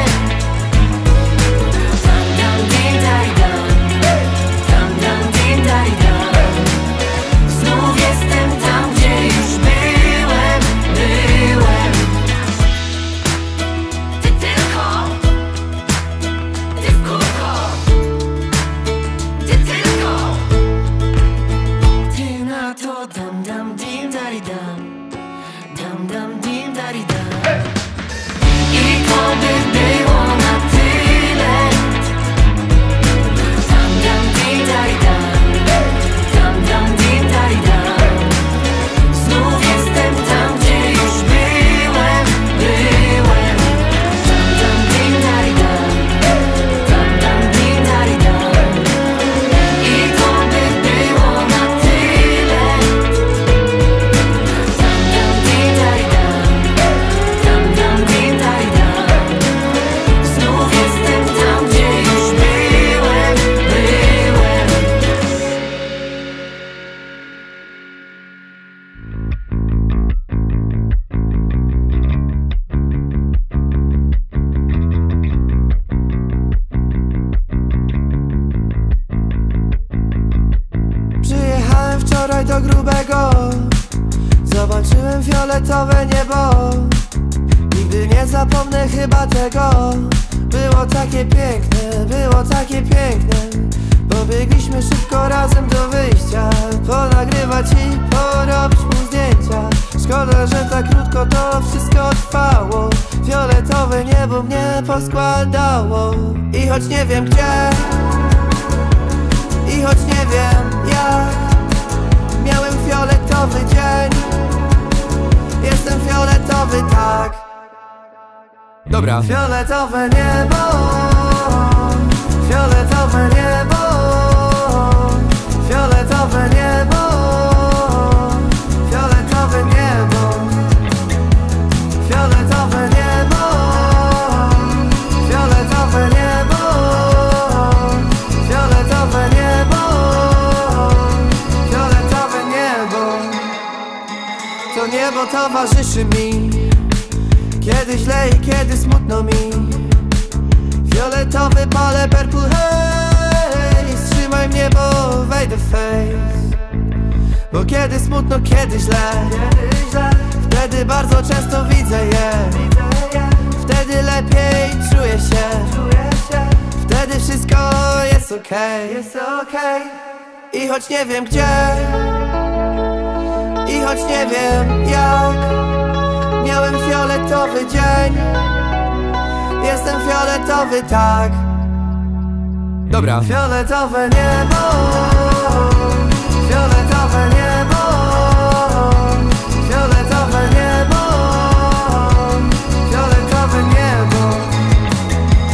Dam, dam, din, dari, dam. Dam, dam, din, dari, dam. Znów jestem tam, gdzie już byłem, byłem. Ty tylko, ty w kółko. Ty tylko. Ty na to dam, dam, din, dari, dam. Dam, dam, din, dari, dam. I to by było na tyle. Dam, dam, din, dari, dam. Dam, dam, din, dari, dam. Znów jestem tam, gdzie już byłem, byłem. Dam, dam, din, dari, dam. Dam, dam, din, dari, dam. I to by było na tyle. Dam, dam, din, dari, dam. Dam, dam, din, dari, dam. Znów jestem tam, gdzie już byłem, byłem. Przyjechałem wczoraj do Grubego, zobaczyłem fioletowe niebo. Nigdy nie zapomnę chyba tego. Było takie piękne, było takie piękne. Pobiegliśmy szybko razem do wyjścia, ponagrywać i porobić mu zdjęcia. Szkoda, że tak krótko to wszystko trwało. Fioletowe niebo mnie poskładało. I choć nie wiem gdzie, i choć nie wiem jak, miałem fioletowy dzień. Jestem fioletowy, tak. Dobra. Fioletowe niebo, fioletowe niebo, fioletowe niebo, fioletowe niebo, fioletowe niebo, fioletowe niebo, fioletowe niebo, fioletowe niebo. To niebo towarzyszy mi, kiedy źle i kiedy smutno mi. Fioletowy pole purple haze, wstrzymaj mnie, bo wejdę w face. Bo kiedy smutno, kiedy źle, wtedy bardzo często widzę je. Wtedy lepiej czuję się, wtedy wszystko jest okej, jest okej. I choć nie wiem gdzie, i choć nie wiem jak, miałem fioletowy dzień. Jestem fioletowy, tak. Dobra. Fioletowe niebo, fioletowe niebo, fioletowe niebo, fioletowe niebo,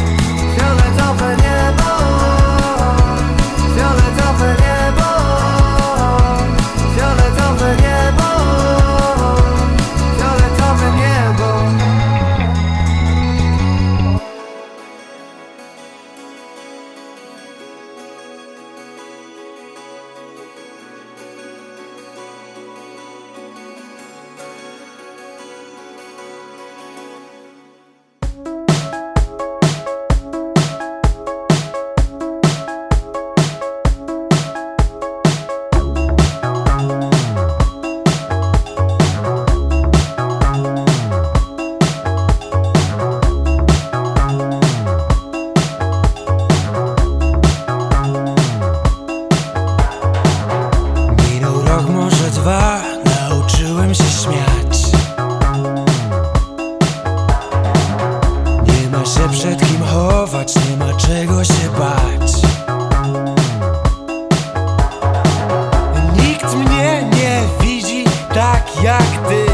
ma się przed kim chować, nie ma czego się bać. Nikt mnie nie widzi tak jak ty.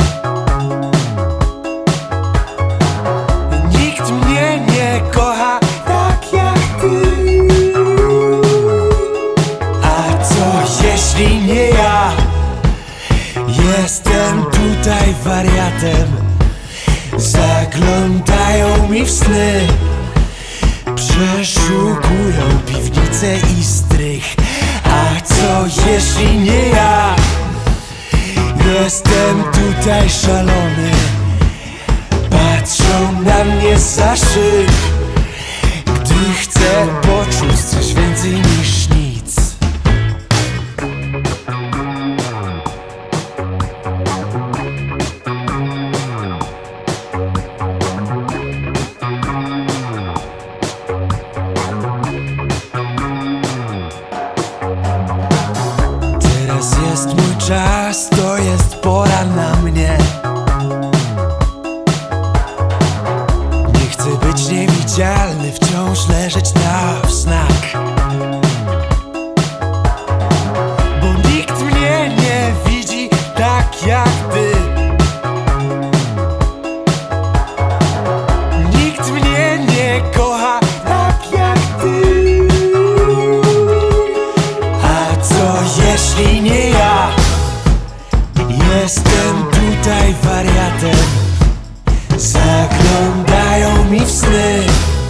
Nikt mnie nie kocha tak jak ty. A co jeśli nie ja? Jestem tutaj wariatem. Zaglądają mi w sny, przeszukują piwnice i strych. A co jeśli nie ja? Jestem tutaj szalony. Patrzą na mnie za szyb, gdy chcę poczuć coś więcej niż nic. Teraz jest mój czas, to jest pora na mnie. Nie chcę być niewidzialny, wciąż leżeć na wznak. Bo nikt mnie nie widzi tak jak ty. Nikt mnie nie kocha tak jak ty. A co jeśli nie ja? Jestem tutaj wariatem. Zaglądają mi w sny,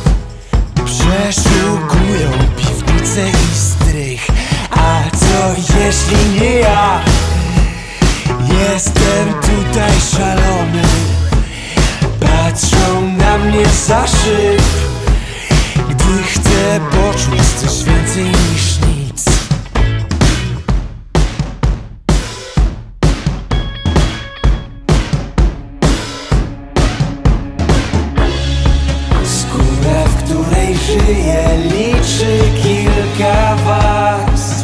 przeszukują piwnice i strych. A co jeśli nie ja? Jestem tutaj szalony. Patrzą na mnie za szyb, gdy chcę poczuć coś więcej niż nic. Skóra, w której żyję, liczy kilka warstw.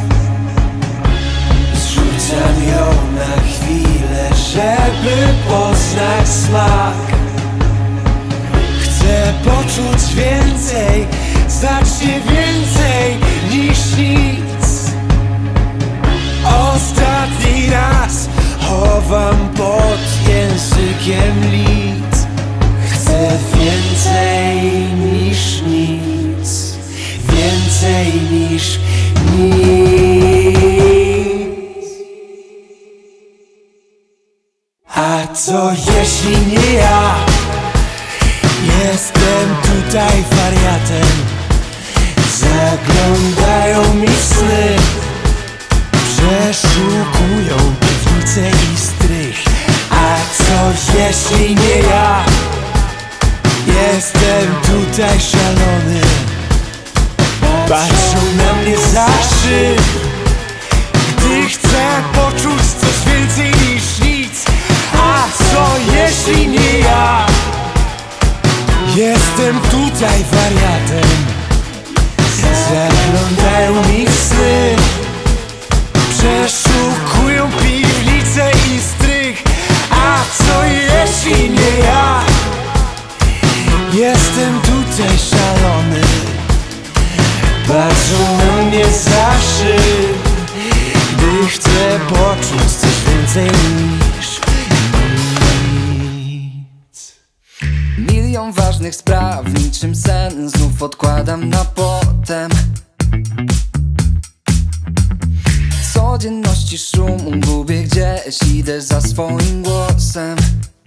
Zrzucam ją na chwilę, żeby poznać smak. Chcę poczuć więcej, znacznie więcej niż nic. Ostatni raz chowam pod językiem lit. Chcę więcej niż nic, więcej niż nic. A co jeśli nie ja? Jestem tutaj wariatem. Zaglądają mi w sny, przeszukują piwnice i strych. A co jeśli nie ja? Jestem tutaj szalony. Patrzą na mnie za szyb, gdy chcę poczuć coś więcej niż nic. A co jeśli nie ja? Jestem tutaj wariatem. Zaglądają mi w sny, przeszukują piwnice i strych. A co jeśli nie ja? Jestem tutaj szalony. Patrzą na mnie za szyb, gdy chcę poczuć coś więcej niż nic. Milion ważnych spraw, niczym sen, znów odkładam na potem. W codzienności szum gubię gdzieś, idę za swoim głosem.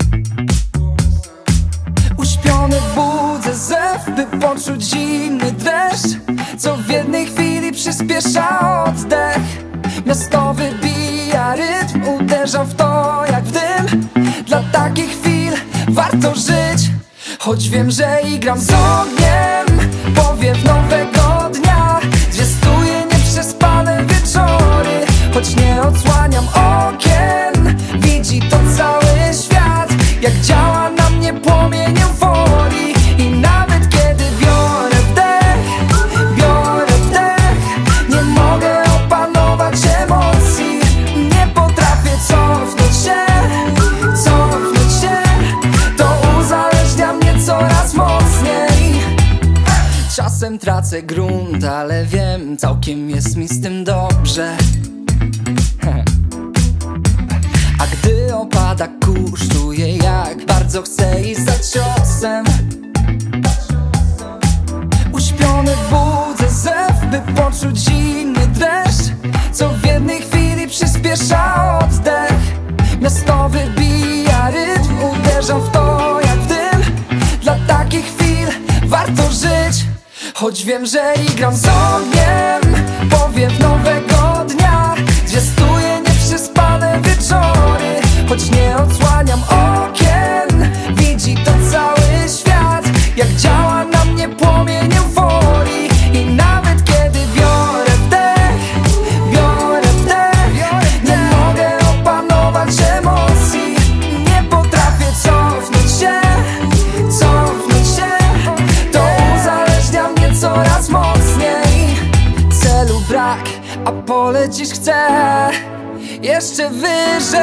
Uśpiony budzę zew, by poczuć zimny dreszcz, co w jednej chwili przyspiesza oddech. Miasto wybija rytm, uderza w to jak w dym. Dla takich chwil warto żyć, choć wiem, że igram z ogniem. Powiew nowego dnia zwiastuje nieprzespane wieczory. Choć nie odsłaniam okien, widzi to cały świat, jak działa na mnie płomień euforii. I nawet kiedy biorę wdech, biorę wdech, nie mogę opanować emocji. Nie potrafię cofnąć się, cofnąć się. To uzależnia mnie coraz mocniej. Czasem tracę grunt, ale wiem, całkiem jest mi z tym dobrze. A gdy opada kurz, czuję jak bardzo chcę iść za ciosem. Uśpiony budzę zew, by poczuć zimny dreszcz, co w jednej chwili przyspiesza oddech. Miasto wybija rytm, uderzam w to jak w dym. Dla takich chwil warto żyć. Choć wiem, że igram z ogniem, powiew nowego dnia zwiastuje nieprzespane wieczory. Choć nie odsłaniam okien, widzi to cały świat, jak działa na mnie płomień euforii. I nawet kiedy biorę wdech, biorę wdech, nie mogę opanować emocji. Nie potrafię cofnąć się, cofnąć się. To uzależnia mnie coraz mocniej. Celu brak, a polecisz chcę jeszcze wyżej.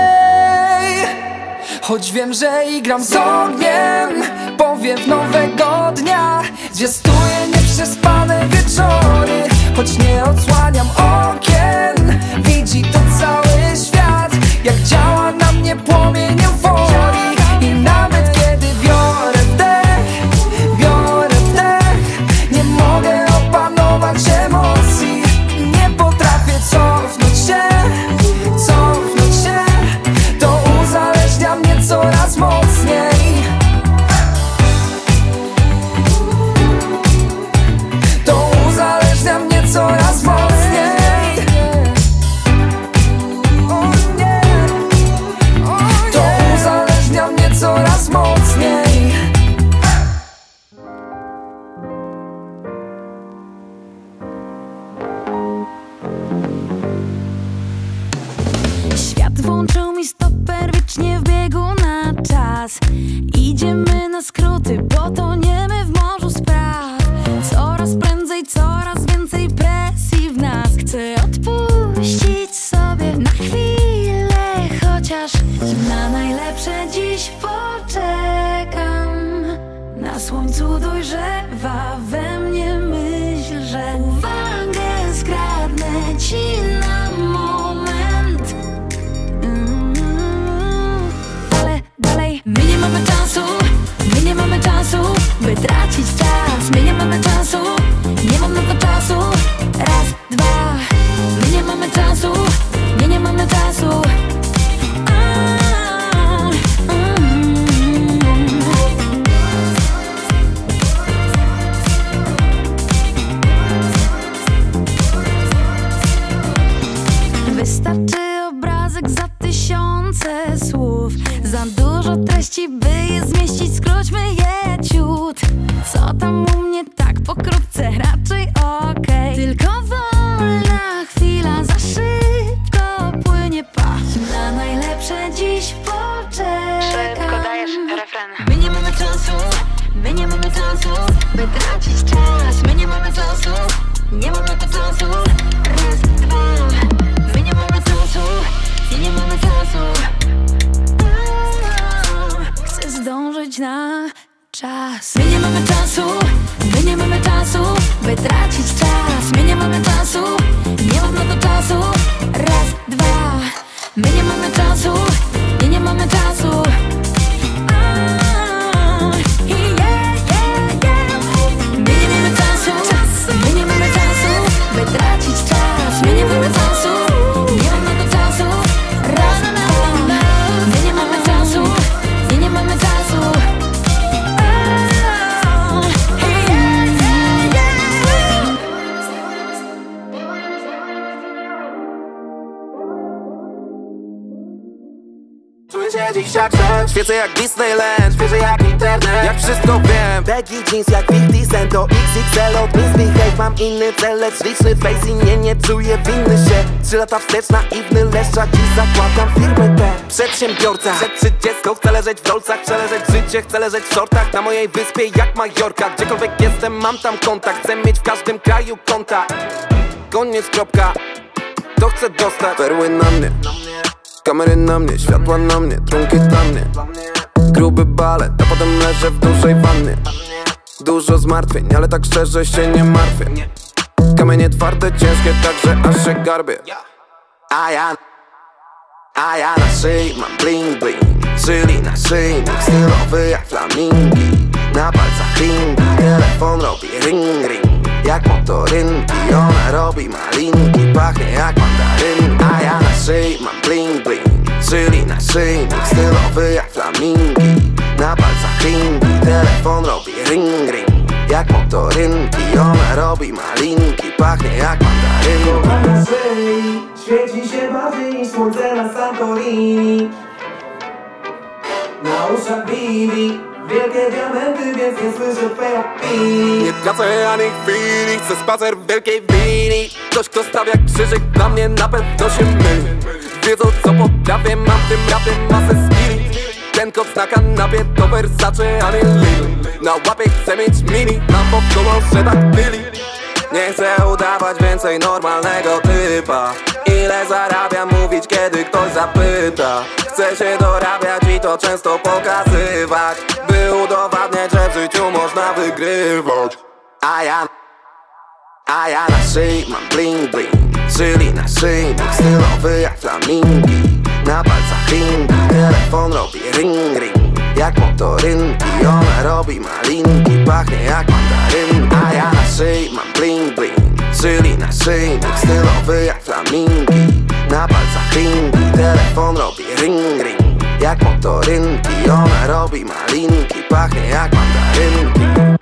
Choć wiem, że igram z ogniem, powiew nowego dnia zwiastuje nieprzespane wieczory. Choć nie odsłaniam okien, widzi to cały świat, jak działa na mnie płomień euforii. I nawet kiedy biorę wdech, biorę wdech, nie mogę opanować emocji. Nie potrafię cofnąć się, cofnąć się. To uzależnia mnie coraz mocniej. To uzależnia mnie coraz mocniej. O nie, to uzależnia mnie coraz mocniej. Świat włączył mi stoper wiecznie w biegu na czas. Idziemy na skróty, bo toniemy w morzu spraw. Coraz prędzej, coraz więcej presji w nas. Chcę odpuścić sobie na chwilę, chociaż na najlepsze dziś poczekam. Na słońcu dojrzewa we mnie myśl, że uwagę skradnę ci na moment. Ale dalej, my nie mamy czasu, my nie mamy czasu, by tracić czas. My nie mamy czasu, nie mam na to czasu. Raz, dwa, my nie mamy czasu, nie, nie mamy czasu. A, mm. Wystarczy obrazek za tysiące słów, za dużo treści, by je zmieścić, skróćmy je ciut. Co tam u mnie tak pokrótce, raczej okej. Tylko wolna chwila, za szybko płynie paść. Na najlepsze dziś poczekam. Szybko dajesz refren. My nie mamy czasu, my nie mamy czasu, by tracić czas. My nie mamy czasu, nie mamy na to czasu. Raz, dwa, my nie mamy czasu, nie, nie mamy czasu. Chcę zdążyć na czas. My nie mamy czasu, my nie mamy czasu, by tracić czas. My nie mamy czasu, nie mam na to czasu. Raz, dwa, my nie mamy czasu, nie, nie mamy czasu. My nie mamy czasu, my nie mamy czasu, by tracić czas. My nie mamy czasu, nie mam na to czasu. Raz, dwa, my nie mamy czasu, nie, nie mamy czasu. Czuję się dziś jak sen, świecę jak Disneyland, świeżę jak internet. Jak wszystko wiem, baggy jeans jak fifty cent, to X X L od Misbehave. Mam inny cel, lecz liczny face i nie, nie czuję winny się. Trzy lata wstecz, naiwny leszczak i zakładam firmę tę. Przedsiębiorca, przed trzydziestką chcę leżeć w dolcach, przeleżeć życie, chcę leżeć w shortach. Na mojej wyspie jak Majorka, gdziekolwiek jestem mam tam kontakt. Chcę mieć w każdym kraju kontakt. Koniec, kropka, to chcę dostać. Perły na mnie, kamery na mnie, światła na mnie, trunki dla mnie. Gruby balet, a potem leżę w dużej wannie. Dużo zmartwień, ale tak szczerze się nie martwię. Kamienie twarde, ciężkie, także aż się garbię. A ja, a ja na szyi mam bling bling, czyli naszyjnik stylowy jak flamingi. Na palcach ringi, telefon robi ring ring jak motorynki, ona robi malinki, pachnie jak mandarynki. A ja na szyi mam bling bling, czyli naszyjnik stylowy jak flamingi. Na palcach ringi, telefon robi ring ring jak motorynki, ona robi malinki, pachnie jak mandarynki. Na szyi świeci się bardziej niż słońce na Santorini. Na uszach Bibi wielkie diamenty, więc nie słyszę twej opinii. Nie tracę ani chwili, chcę spacer w wielkiej wini. Ktoś, kto stawia krzyżyk na mnie, na pewno się myli. Wiedzą co potrafię, mam w tym rapie masę skilli. Ten kot na kanapie to Versace, a nie Lidl. Na łapie chcę mieć mini, mam powtórą, że tak byli. Nie chcę udawać więcej normalnego typa. Ile zarabiam, mówić kiedy ktoś zapyta. Chcę się dorabiać i to często pokazywać, by udowadniać, że w życiu można wygrywać. A ja, a ja na szyi mam bling bling, czyli naszyjnik stylowy jak flamingi. Na palcach ringi, telefon robi ring ring jak motorynki, ona robi malinki, pachnie jak mandarynki. A ja na szyi mam bling bling, czyli naszyjnik stylowy jak flamingi. Na palcach ringi, telefon robi ring ring jak motorynki, ona robi malinki, pachnie jak mandarynki.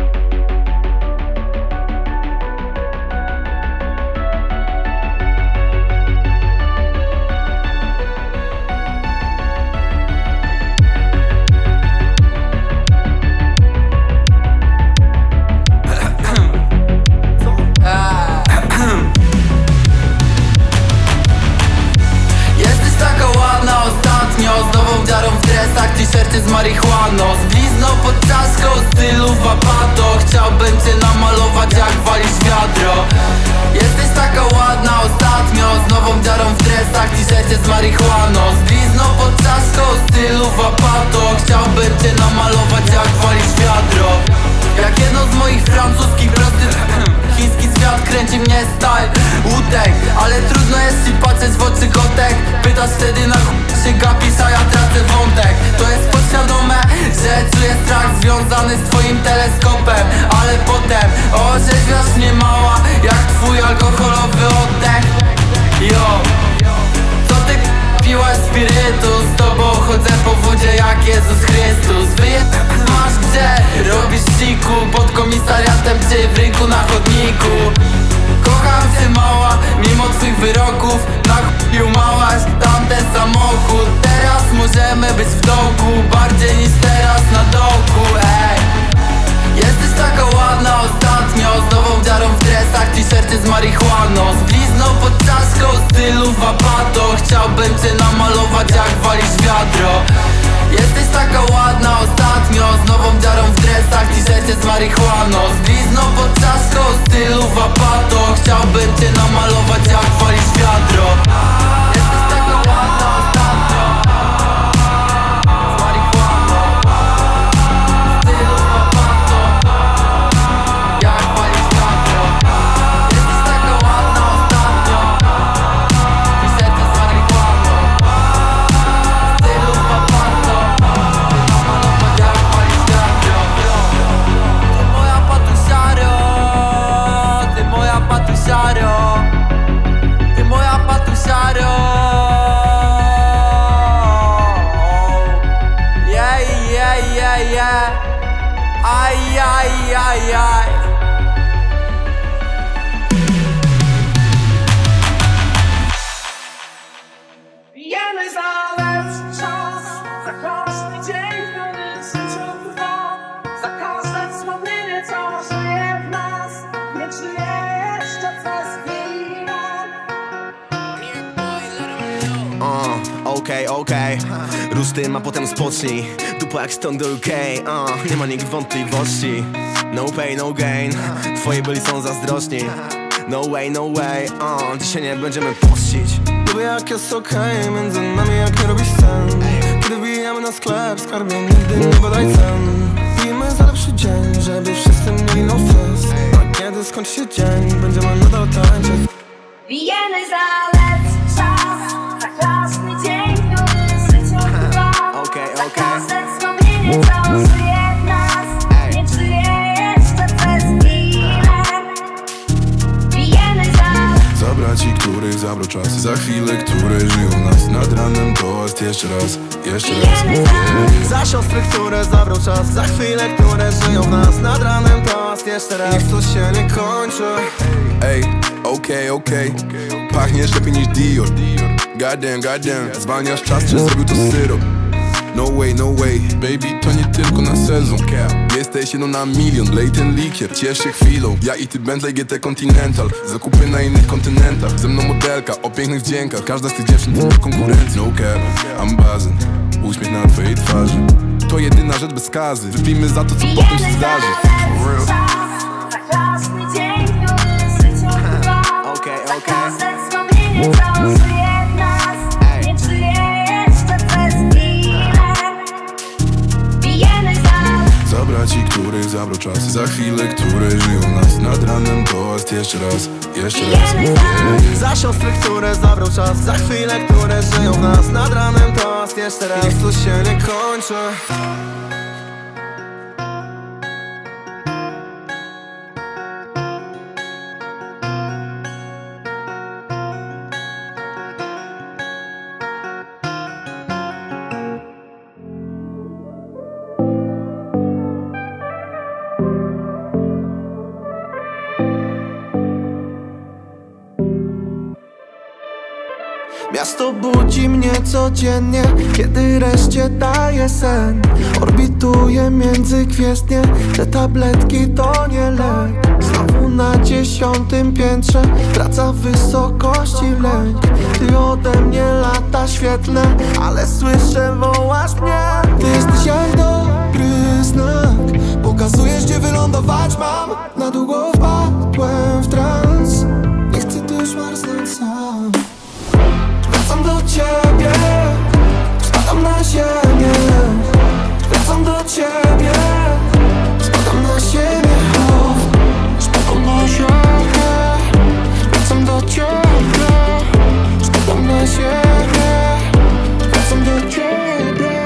Z nową dziarą w dresach, t-shirty z marihuaną, z blizną pod czaszką, stylu wapato. Chciałbym cię namalować jak walisz wiadro. Jesteś taka ładna ostatnio, z nową dziarą w dresach, t-shirty z marihuaną, z blizną pod czaszką, stylu wapato. Chciałbym cię namalować jak walisz wiadro. Jak jedno z moich francuskich prostytutek. Chiński świat kręci mnie style Łutek, ale trudno jest ci patrzeć w oczy kotek. Pytasz wtedy na ch... się gapisz, a ja tracę wątek. To jest podświadome, że czuję strach związany z twoim teleskopem. Ale potem orzeźwiasz mnie mała, jak twój alkoholowy oddech. Yo, co ty piłaś spirytu? Z tobą chodzę po wodzie jak Jezus Chrystus. Wyje... masz gdzie? Robisz ciku pod komisariatem czy w rynku na chodniku. Kocham cię mała, mimo twych wyroków. Na chuju małaś tamten samochód. Teraz możemy być w dołku, bardziej niż teraz na dołku, ej. Jesteś taka ładna ostatnio, z nową dziarą w dresach, t-shirty z marihuaną, z blizną pod czaszką, stylu wapato. Chciałbym cię namalować jak walisz wiadro. Jesteś taka ładna ostatnio, z nową dziarą w dresach, t-shirty z marihuaną, z blizną pod czaszką, stylu wapato. Chciałbym cię namalować jak walisz wiadro. Jesteś taka ładna ostatnio, z marihuaną, stylu wapato, jak walisz wiadro. Jesteś taka ładna ostatnio, t-shirty z marihuaną, stylu wapato. Ty moja patusiaro, ty moja patusiaro. Yeah, yeah, yeah, yeah. Aj, aj, aj, aj. Wiemy za lepszy czas, za każdy dzień, który życiu trwa, za każde wspomnienie, co żyje w nas. Nie czuję jeszcze, co zmieniło. Uh, okej, okay, okej okay. Rusz tym, a potem spocznij. Dupa jak stąd do U K, uh, nie ma nikt wątpliwości. No pain, no gain. Twoi byli są zazdrosni. No way, no way, uh, dzisiaj nie będziemy pościć. Lubię jak jest okej, okay, między nami jak nie robisz sen. Kiedy wbijamy na sklep, skarbie nigdy nie badaj cen. Pijmy za lepszy dzień, żeby skończy się dzień, będziemy nadal tańczyć. Pijemy za lepszy czas, za każdy dzień, który życiu trwa. Okej, za okej. każde wspomnienie, co żyje w nas. Nie czuję jeszcze przez chwilę. Pijemy za Za braci, których zabrał czas. Za chwilę, które żyją nas. Nad ranem toast jeszcze raz, jeszcze raz. Yeah. Za siostry, które zabrał czas. Za chwile, które żyją w nas. Nad ranem toast jeszcze raz. Niech to się nie kończy. Ej, okej, okej. Pachniesz lepiej niż Dior. Goddamn, goddamn. Zwalniasz czas, czy zrobił to syrop? No way, no way. Baby, to nie tylko na sezon. Jesteś jedną na milion. Lej ten likier, ciesz się chwilą. Ja i ty Bentley G T Continental. Zakupy na innych kontynentach. Ze mną modelka o pięknych wdziękach. Każda z tych dziewczyn to konkurencja. No cap, I'm buzzing. Uśmiech na twojej twarzy. To jedyna rzecz bez skazy. Wypijmy za to, co potem się zdarzy. For real. za każdy dzień, który życiu trwa. Okej, za okej. każde wspomnienie, co żyje w nas. Nie czuję jeszcze przez chwilę. Pijemy za Za braci, których zabrał czas. Za chwilę, które żyją nas. Nad ranem toast jeszcze raz, jeszcze raz. Yeah. Za siostry, które zabrał czas. Za chwile, które żyją w nas. Nad ranem toast jeszcze raz. Niech to się nie kończy. Miasto budzi mnie codziennie, kiedy reszcie daje sen. Orbituję międzygwiezdnie, te tabletki to nie lek. Znowu na dziesiątym piętrze, praca w wysokości lęk. Ty ode mnie lata świetlne, ale słyszę, wołasz mnie. Ty jesteś jak dobry znak, pokazujesz, gdzie wylądować mam. Na długo wpadłem w trans, nie chcę tu już marznąć sam. Wracam do ciebie, spadam na ziemię. Wracam do ciebie, spadam na ziemię. Oh, spadam na ziemię. Wracam do ciebie, spadam na ziemię. Wracam do ciebie.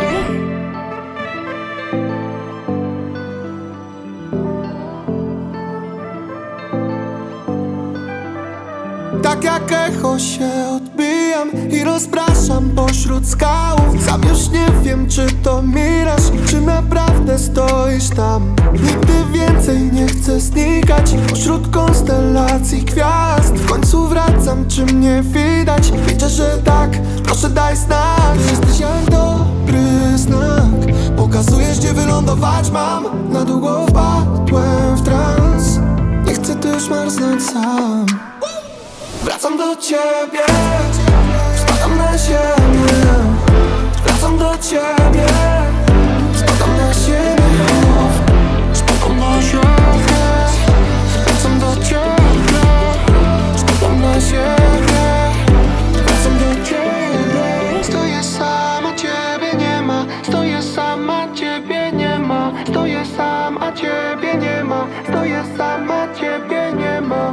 Tak jak echo się odbijam i rozpraszam pośród skał. Sam już nie wiem, czy to miraż, czy naprawdę stoisz tam. Nigdy więcej nie chcę znikać pośród konstelacji gwiazd. W końcu wracam, czy mnie widać? Widzę, że tak, proszę daj znak. Ty jesteś jak dobry znak, pokazujesz, gdzie wylądować mam. Na długo wpadłem w trans, nie chcę tu już marznąć sam. Wracam do ciebie, spadam na ziemię. Wracam do ciebie, spadam na ziemię. Spadam na ziemię. Wracam do ciebie, spadam na ziemię. Wracam do ciebie. Stoję sam, a ciebie nie ma. Stoję sam, a ciebie nie ma. Stoję sam, a ciebie nie ma. Stoję sam, a ciebie nie ma.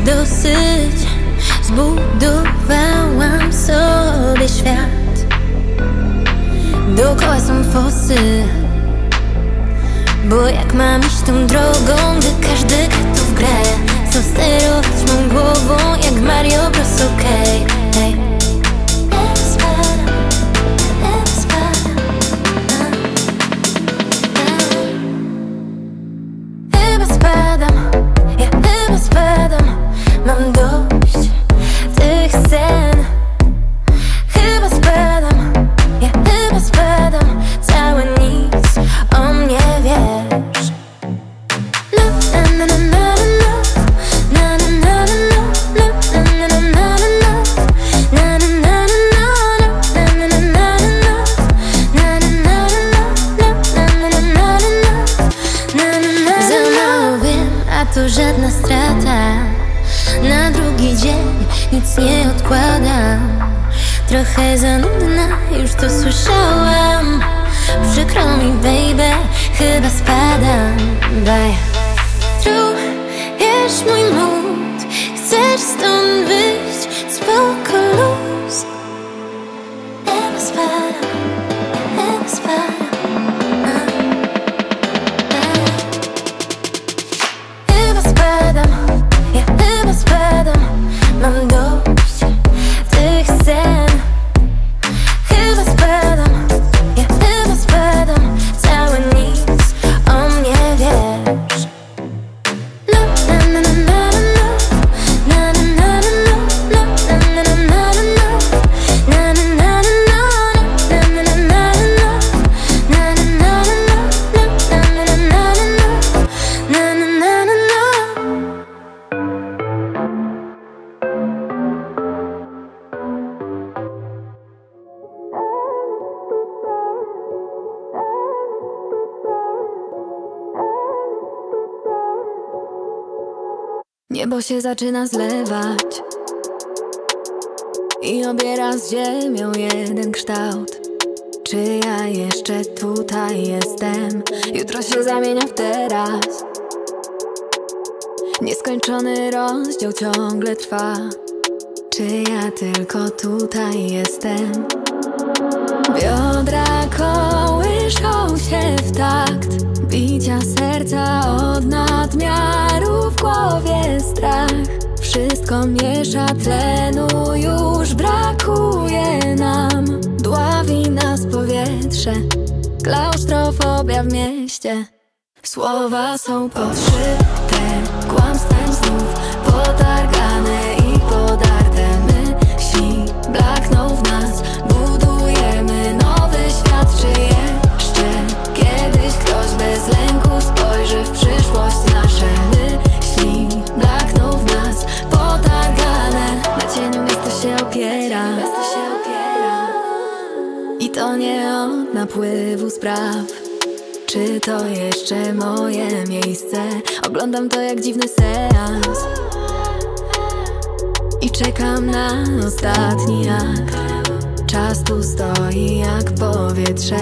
dosyć. Zbudowałam sobie świat. Dookoła są fosy, bo jak mam iść tą drogą, gdy każdy gra tu w grę, chcą sterować mą głową jak Mario Bros. Okej, okay. Hey. Chyba spadam, ja chyba spadam. Mam dość tych scen. Chyba spadam, ja chyba spadam. Całe nic o mnie wiesz. Na na na na na na na na na na na na na na na. Za mało wiem, a to żadna strata. Na drugi dzień nic nie odkładam. Trochę za nudna, już to słyszałam. Przykro mi baby, chyba spadam. Bye. Czujesz mój mód, chcesz stąd wyjść, spoko luz. Chyba spadam, chyba spadam. Chyba spadam, ja chyba spadam. Mam dość tych scen. Chyba spadam, ja chyba spadam. Całe nic o mnie wiesz. Na na na na na na na na na na na na na na. Niebo się zaczyna zlewać i obiera z ziemią jeden kształt. Czy ja jeszcze tutaj jestem? Jutro się zamienia w teraz. Nieskończony rozdział ciągle trwa. Czy ja tylko tutaj jestem? Biodra kołyszą się w takt bicia serca od nadmiaru, w głowie strach. Wszystko miesza, tlenu już brakuje nam. Dławi nas powietrze, klaustrofobia w mieście. Słowa są podszyte kłamstwem znów, potargane i podarte myśli blakną w nas. Budujemy nowy świat, czy jeszcze kiedyś ktoś bez lęku spojrzy w przyszłość? Nasze myśli blakną w nas, potargane. Na cieniu miasto się opiera, i to nie od napływu spraw. Czy to jeszcze moje miejsce? Oglądam to jak dziwny seans i czekam na ostatni akt. Czas tu stoi jak powietrze.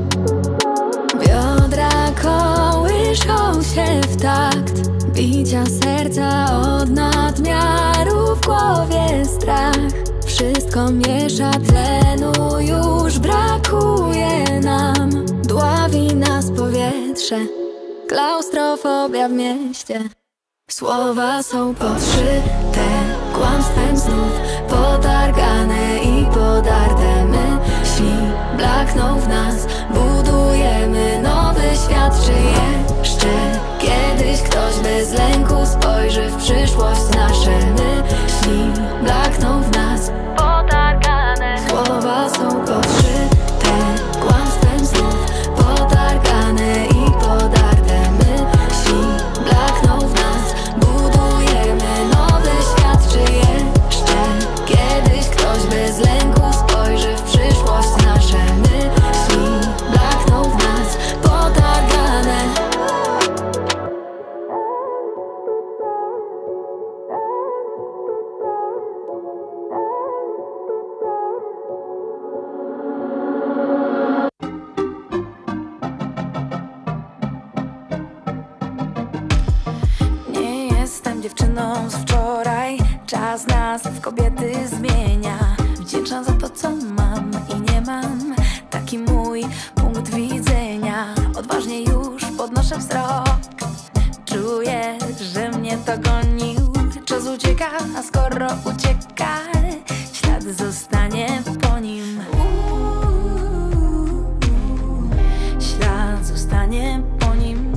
Biodra kołyszą się w takt bicia serca od nadmiaru, w głowie strach. Wszystko miesza, tlenu już brakuje nam. Dławi nas powietrze, klaustrofobia w mieście. Słowa są podszyte kłamstwem znów, potargane i podarte myśli blakną w nas. Budujemy nowy świat, czy jeszcze kiedyś ktoś bez lęku spojrzy w przyszłość? Nasze myśli blakną w nas, potargane. Słowa są podszyte kłamstwem znów, potargane i podarte myśli blakną w nas. Budujemy nowy świat, czy jeszcze kiedyś ktoś bez lęku spojrzy w przyszłość? Nasze myśli blakną w nas, potargane. Nie jestem dziewczyną z wczoraj. nas w kobiety zmienia. Wdzięczna za to, co mam i nie mam. Taki mój punkt widzenia. Odważnie już podnoszę wzrok. Czuję, że mnie to gonił. Czas ucieka, a skoro ucieka, ślad zostanie po nim. Ślad zostanie po nim.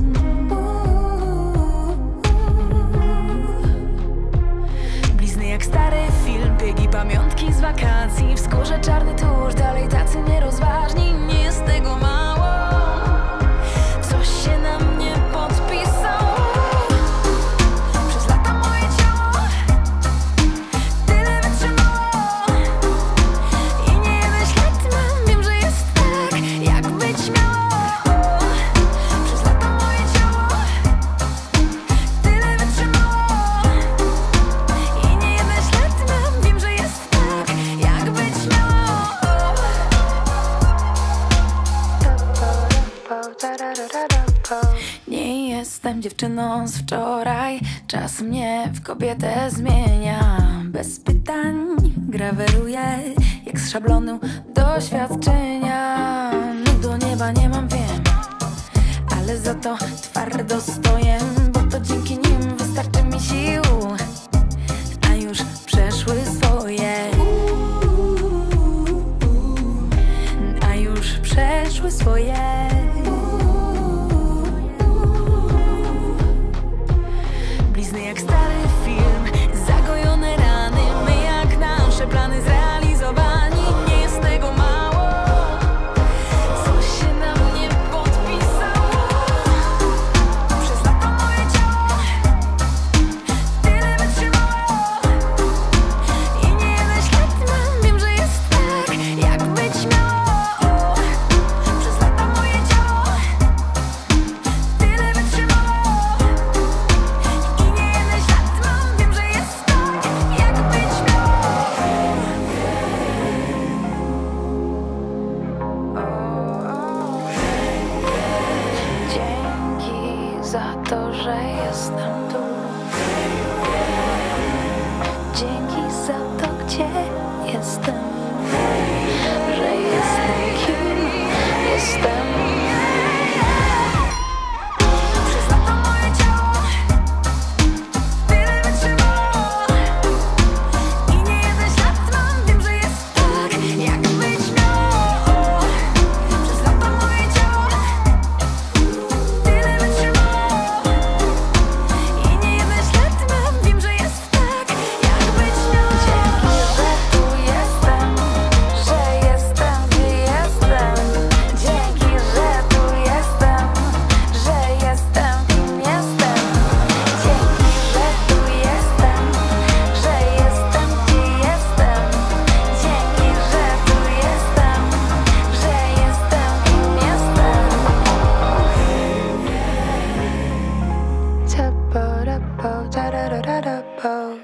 Blizny jak stary film, biegi pamiątki z wakacji. W skórze czarny tusz, dalej tacy nierozważni. Nie jest tego mało, coś się na mnie podpisał. Przez lata moje ciało tyle wytrzymało i nie jeden ślad mam. Wiem, że jest tak, jak być miało. Przez lata moje ciało tyle wytrzymało i nie jeden ślad mam. Wiem, że jest tak, jak być miało. Nie jestem dziewczyną z wczoraj. Czas mnie w kobietę zmienia. Bez pytań graweruję jak z szablonu doświadczenia. No do nieba nie mam, wiem, ale za to twardo stoję, bo to dzięki nim wystarczy mi sił, a już przeszły swoje. A już przeszły swoje. Blizny jak stary film, zagojone rany. My jak nasze plany zrealizowani. Nie jest tego mało, coś się na mnie podpisało. Przez lata moje ciało tyle wytrzymało i nie jeden ślad mam. Wiem, że jest tak, jak być miało. Przez lata moje ciało tyle wytrzymało i nie jeden ślad mam. Wiem, że jest tak, jak być miało. Dzięki za to, że jestem tu. Dzięki za to, gdzie jestem. Że jestem kim jestem. Przez lata moje ciało tyle wytrzymało i nie jeden ślad mam. Wiem, że jest tak, jak być miało. Przez lata moje ciało tyle wytrzymało i nie jeden ślad mam. Wiem, że jest tak, jak być miało. Dzięki, że tu jestem, że jestem, że jestem, gdzie jestem. Dzięki, że tu jestem, że jestem, gdzie jestem. Dzięki, że tu jestem, że jestem, kim jestem. Ta-ba-da-bo, ta-da-da-da-da-bo.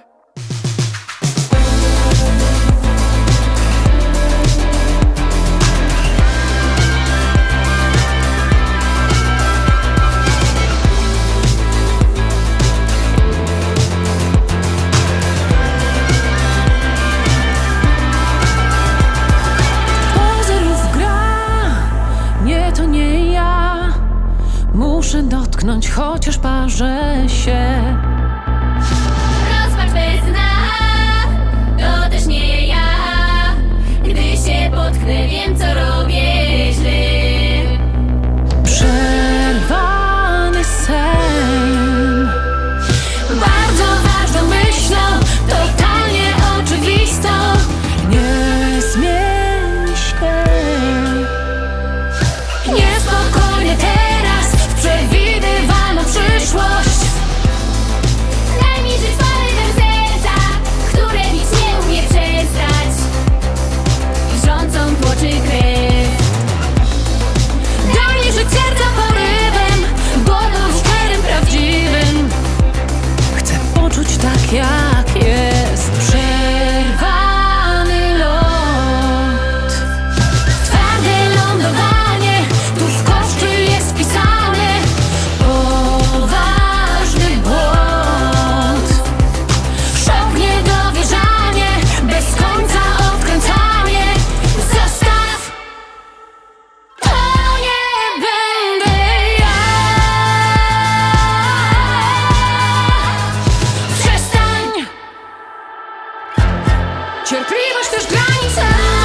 Pozerów gra, nie, to nie ja. Muszę dotknąć, chociaż parzę się. Rozpacz bez dna, to też nie ja. Gdy się potknę, wiem, co robię źle. Przerwany sen. Bardzo ważną myślą, totalnie oczywistą. Nie zmieni się. Niespokojnie teraz w przewidywalną przyszłość. Cierpliwość też granicę.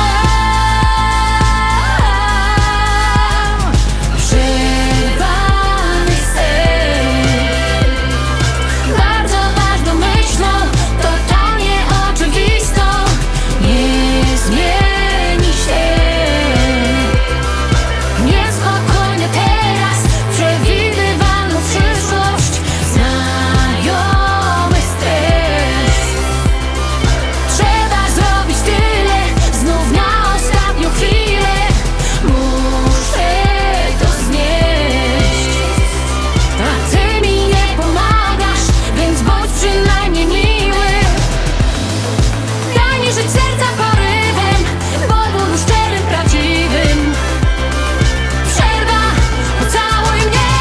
Przerwany sen. Bardzo ważną myślą, totalnie oczywistą, nie zmieni się. Niespokojnie teraz, przewidywalną przyszłość, znajomy stres. Trzeba zrobić tyle, znów na ostatnią chwilę. Muszę to znieść. A ty mi nie pomagasz, więc bądź przynajmniej miły. Daj mi żyć serca porywem, bo bólu szczerym, prawdziwym. Przerwa, pocałuj mnie.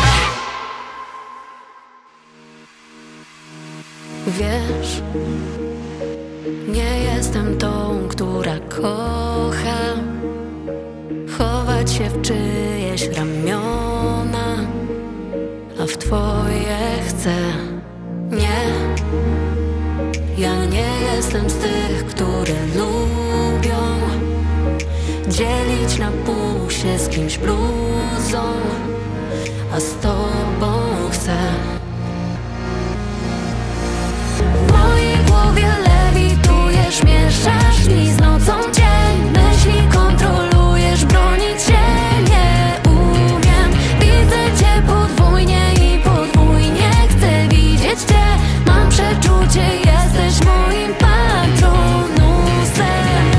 Wiesz, nie jestem tą, która kocha chować się w czyjeś ramiona, a w twoje chcę. Nie, ja nie jestem z tych, które lubią dzielić na pół się z kimś bluzą, a z tobą chcę. W mojej głowie lewitujesz, mieszasz mi z nocą dzień. Myśli kontrolujesz, bronić się nie umiem. Widzę cię podwójnie i podwójnie chcę widzieć cię. Mam przeczucie, jesteś moim patronusem.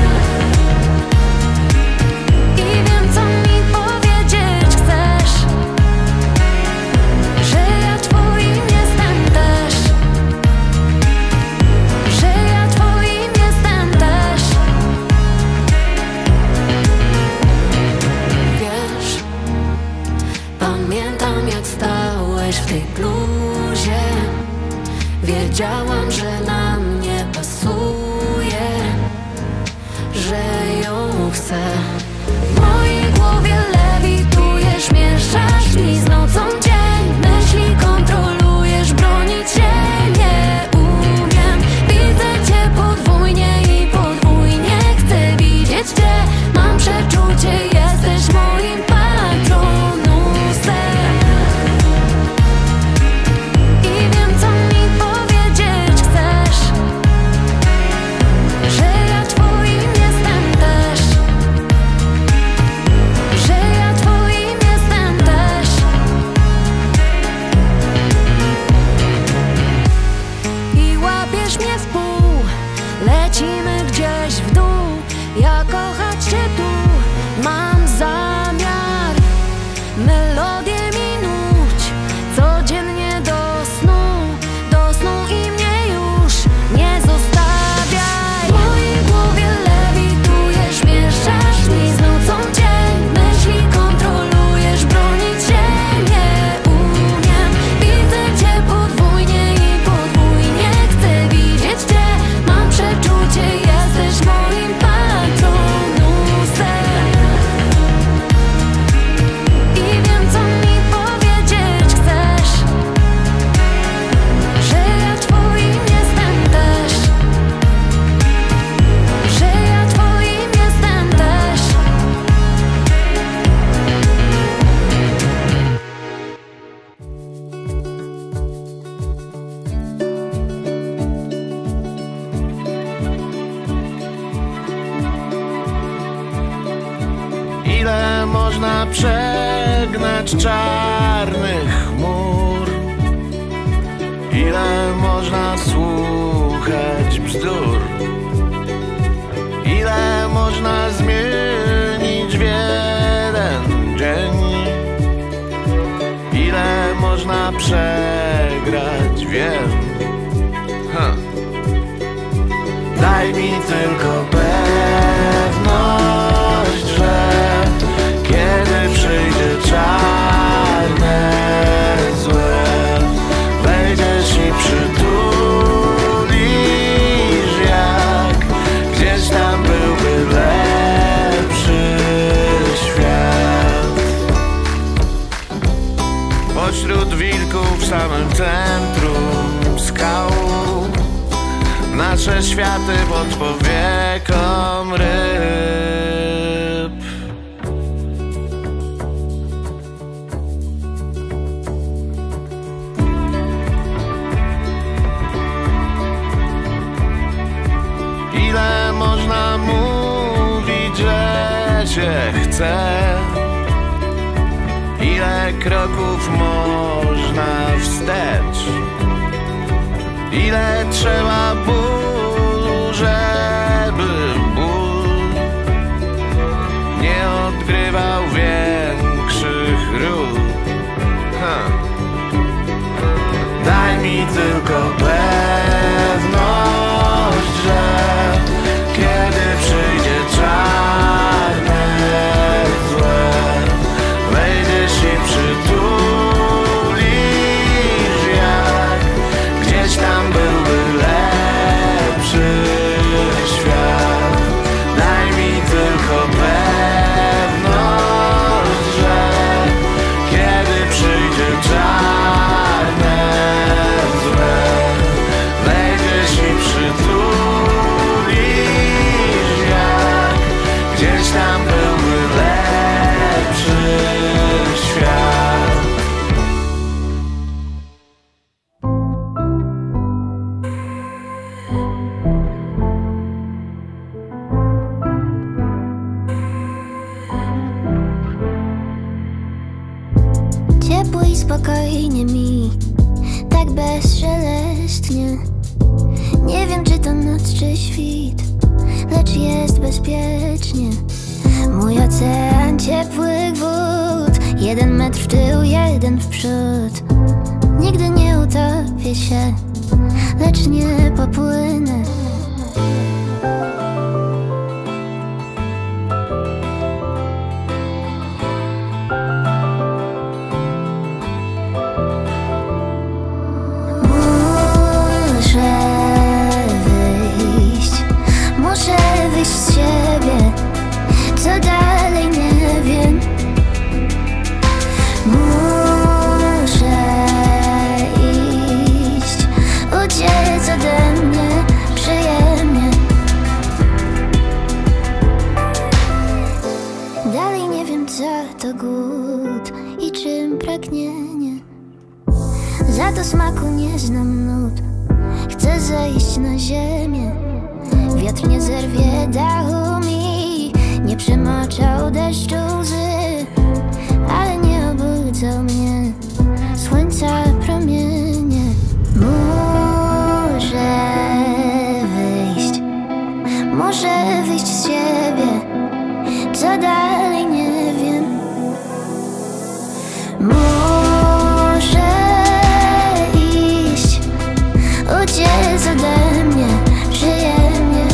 I wiem, co mi powiedzieć chcesz, że ja twoim jestem też. Że ja twoim jestem też. Wiesz, pamiętam jak stałeś w tej bluzie. Wiedziałam, że na mnie pasuje, że ją chcę. W mojej głowie lewitujesz, mieszasz mi z nocą dzień. Myśli kontrolujesz, bronić się nie umiem. Widzę cię podwójnie i podwójnie chcę widzieć cię. Mam przeczucie, jesteś moim patronusem. I wiem, co mi powiedzieć chcesz, że ja twoim jestem też. Że ja twoim jestem też. I łapiesz mnie w pół, lecimy gdzieś w dół. Ja kochać cię tu mam zamiar. Melodię mi nuć codziennie do snu, do snu i mnie już nie zostawiaj. W mojej głowie lewitujesz, mieszasz mi z nocą dzień. Myśli kontrolujesz, bronić się nie umiem. Widzę cię podwójnie i podwójnie chcę widzieć cię. Mam przeczucie, jesteś moim patronusem. I wiem, co mi powiedzieć chcesz, że ja twoim jestem też. Że ja twoim jestem też. Ile można przegnać czarnych chmur? Ile można słuchać bzdur? Ile można zmienić w jeden dzień? Ile można przegrać, wiem. Ha. Daj mi tylko pewność, że kiedy przyjdzie czarne złe, wejdziesz i przytulisz, jak gdzieś tam byłby lepszy świat. Pośród wilków w samym centrum skał nasze światy pod powieką mam ryb. Ile można mówić, że się chce? Ile kroków można wstecz? Ile trzeba bólu, żeby ból nie odgrywał większych ról? Ha. Daj mi tylko pewność, że kiedy przyjdzie czarne złe, wejdziesz i przytulisz, jak gdzieś tam byłby lepszy świat. Daj mi tylko pewność, że kiedy przyjdzie czarne złe, wejdziesz i przytulisz, jak gdzieś tam byłby lepszy świat. Ciepło i spokojnie mi, tak bezszelestnie. Nie wiem, czy to noc, czy świt, lecz jest bezpiecznie. Mój ocean ciepłych wód, jeden metr w tył, jeden w przód. Nigdy nie utopię się, lecz nie popłynę. Muszę wyjść z siebie, co dalej nie wiem. Muszę iść, uciec ode mnie przyjemnie. Dalej nie wiem, co to głód i czym pragnienie. Za to smaku nie znam nut, chcę zejść na ziemię. Wiatr nie zerwie dachu mi, nie przemoczał deszczu łzy, ale nie obudzą mnie słońca promienie. Muszę wyjść, muszę wyjść z siebie, co dalej nie wiem. Muszę iść, uciec ode mnie przyjemnie.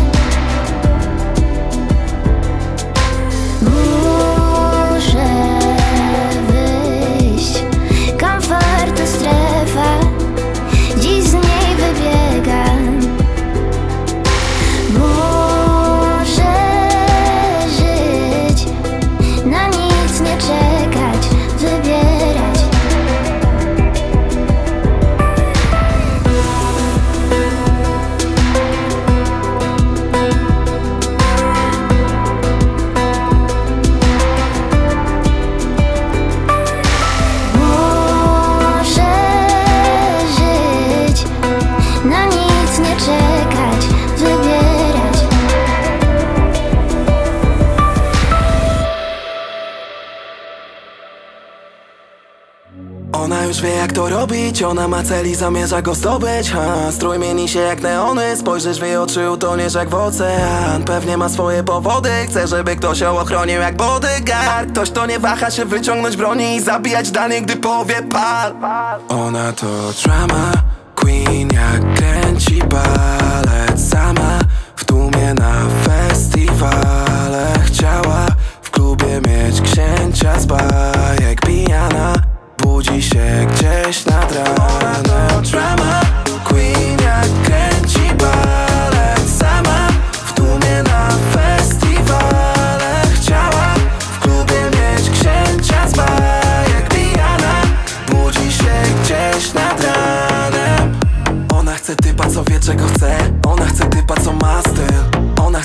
Ona już wie, jak to robić, ona ma cel i zamierza go zdobyć. ha, Strój mieni się jak neony, spojrzysz w jej oczy, utoniesz jak w ocean. Pewnie ma swoje powody, chce, żeby ktoś ją ochronił jak bodyguard. Ktoś, kto nie waha się wyciągnąć broni i zabijać danie, gdy powie pal. Ona to drama queen, jak kręci balet sama w tłumie na festiwale. Chciała w klubie mieć księcia z bajek, pijana budzi się gdzieś nad ranem. Drama queen, jak kręci balet sama w tłumie na festiwale. Chciała w klubie mieć księcia z bajek, pijana budzi się gdzieś nad ranem. Ona chce typa, co wie, czego chce. Ona chce typa, co ma styl. Ona chce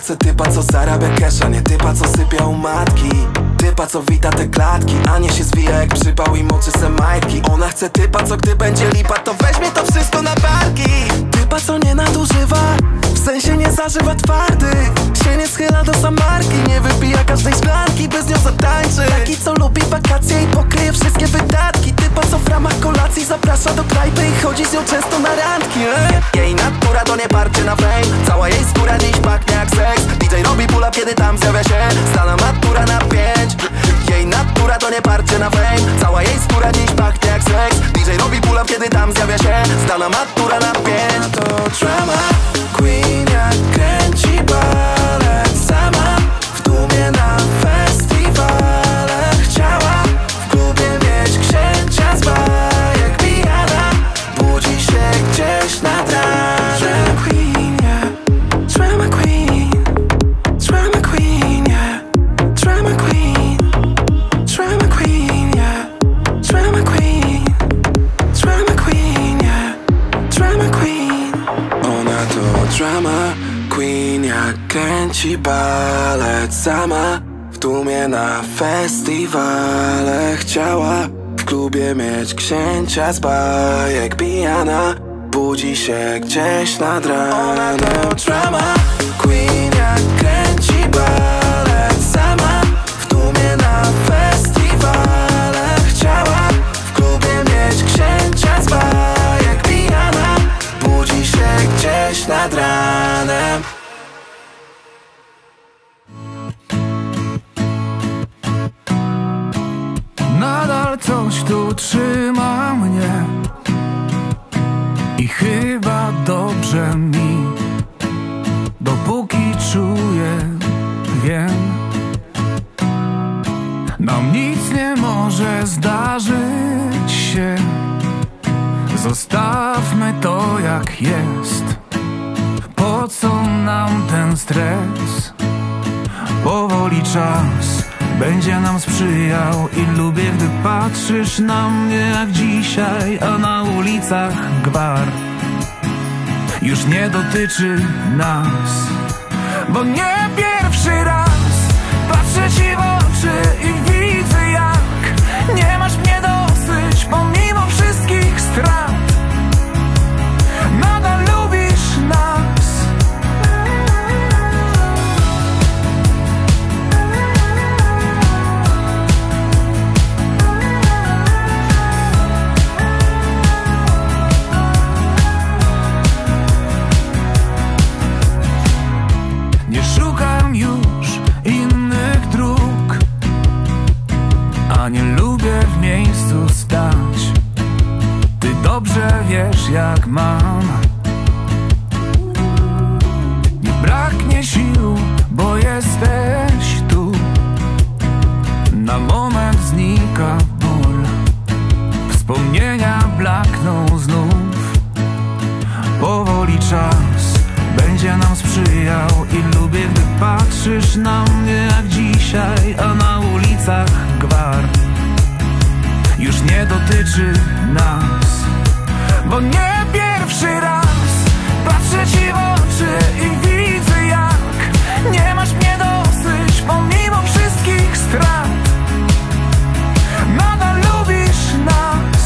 chce typa, co zarabia kesza, nie typa, co sypia u matki. Typa, co wita te klatki, a nie się zwija jak przypał i moczy se majtki. Ona chce typa, co gdy będzie lipa, to weźmie to wszystko na barki. Typa, co nie nadużywa, w sensie nie zażywa twardych. Się nie schyla do samarki, nie wypija każdej szklanki, bez nią zatańczy. Taki, co lubi wakacje i pokryje wszystkie wydatki. Typa, co w ramach kolacji zaprasza do knajpy i chodzi z nią często na randki. eh? Jej natura to nie parcie na fame, cała jej skóra dziś pachnie jak seks. D J robi pull-up, kiedy tam zjawia się stana matura na pięć. Jej natura to nie parcie na fame, cała jej skóra dziś pachnie jak seks. D J robi pull-up, kiedy tam zjawia się stana matura na pięć. To drama queen, jak kręci balet sama w tłumie na festiwale. Chciała w klubie mieć księcia z bajek, pijana budzi się gdzieś nad ranem. Queen, yeah. Drama queen, drama queen, yeah. Drama queen, drama queen, yeah. Drama queen, drama queen, yeah. Drama queen. Ona to drama queen, jak kręci balet sama w tłumie na festiwale. Chciała w klubie mieć księcia z bajek, pijana budzi się gdzieś nad ranem. Ona to drama queen, jak kręci balet sama w tłumie na festiwale. Chciała w klubie mieć księcia z bajek, pijana budzi się gdzieś nad ranem. Nadal coś tu trzyma mnie i chyba dobrze mi, dopóki czuję, wiem, nam nic nie może zdarzyć się. Zostawmy to jak jest. Po co nam ten stres? Powoli czas będzie nam sprzyjał i lubię, gdy patrzysz na mnie jak dzisiaj, a na ulicach gwar już nie dotyczy nas. Bo nie pierwszy raz patrzę ci w oczy i widzę, jak nie masz mnie dosyć pomimo wszystkich strat. Nadal lubisz nas. Nie szukam już innych dróg, a nie lubię w miejscu stać. Ty dobrze wiesz, jak mam. Nie braknie sił, bo jesteś tu. Na moment znika ból, wspomnienia blakną znów. Powoli czas będzie nam sprzyjał i lubię, gdy patrzysz na mnie jak dzisiaj, a na ulicach gwar już nie dotyczy nas. Bo nie pierwszy raz patrzę ci w oczy i widzę, jak nie masz mnie dosyć pomimo wszystkich strat. Nadal lubisz nas.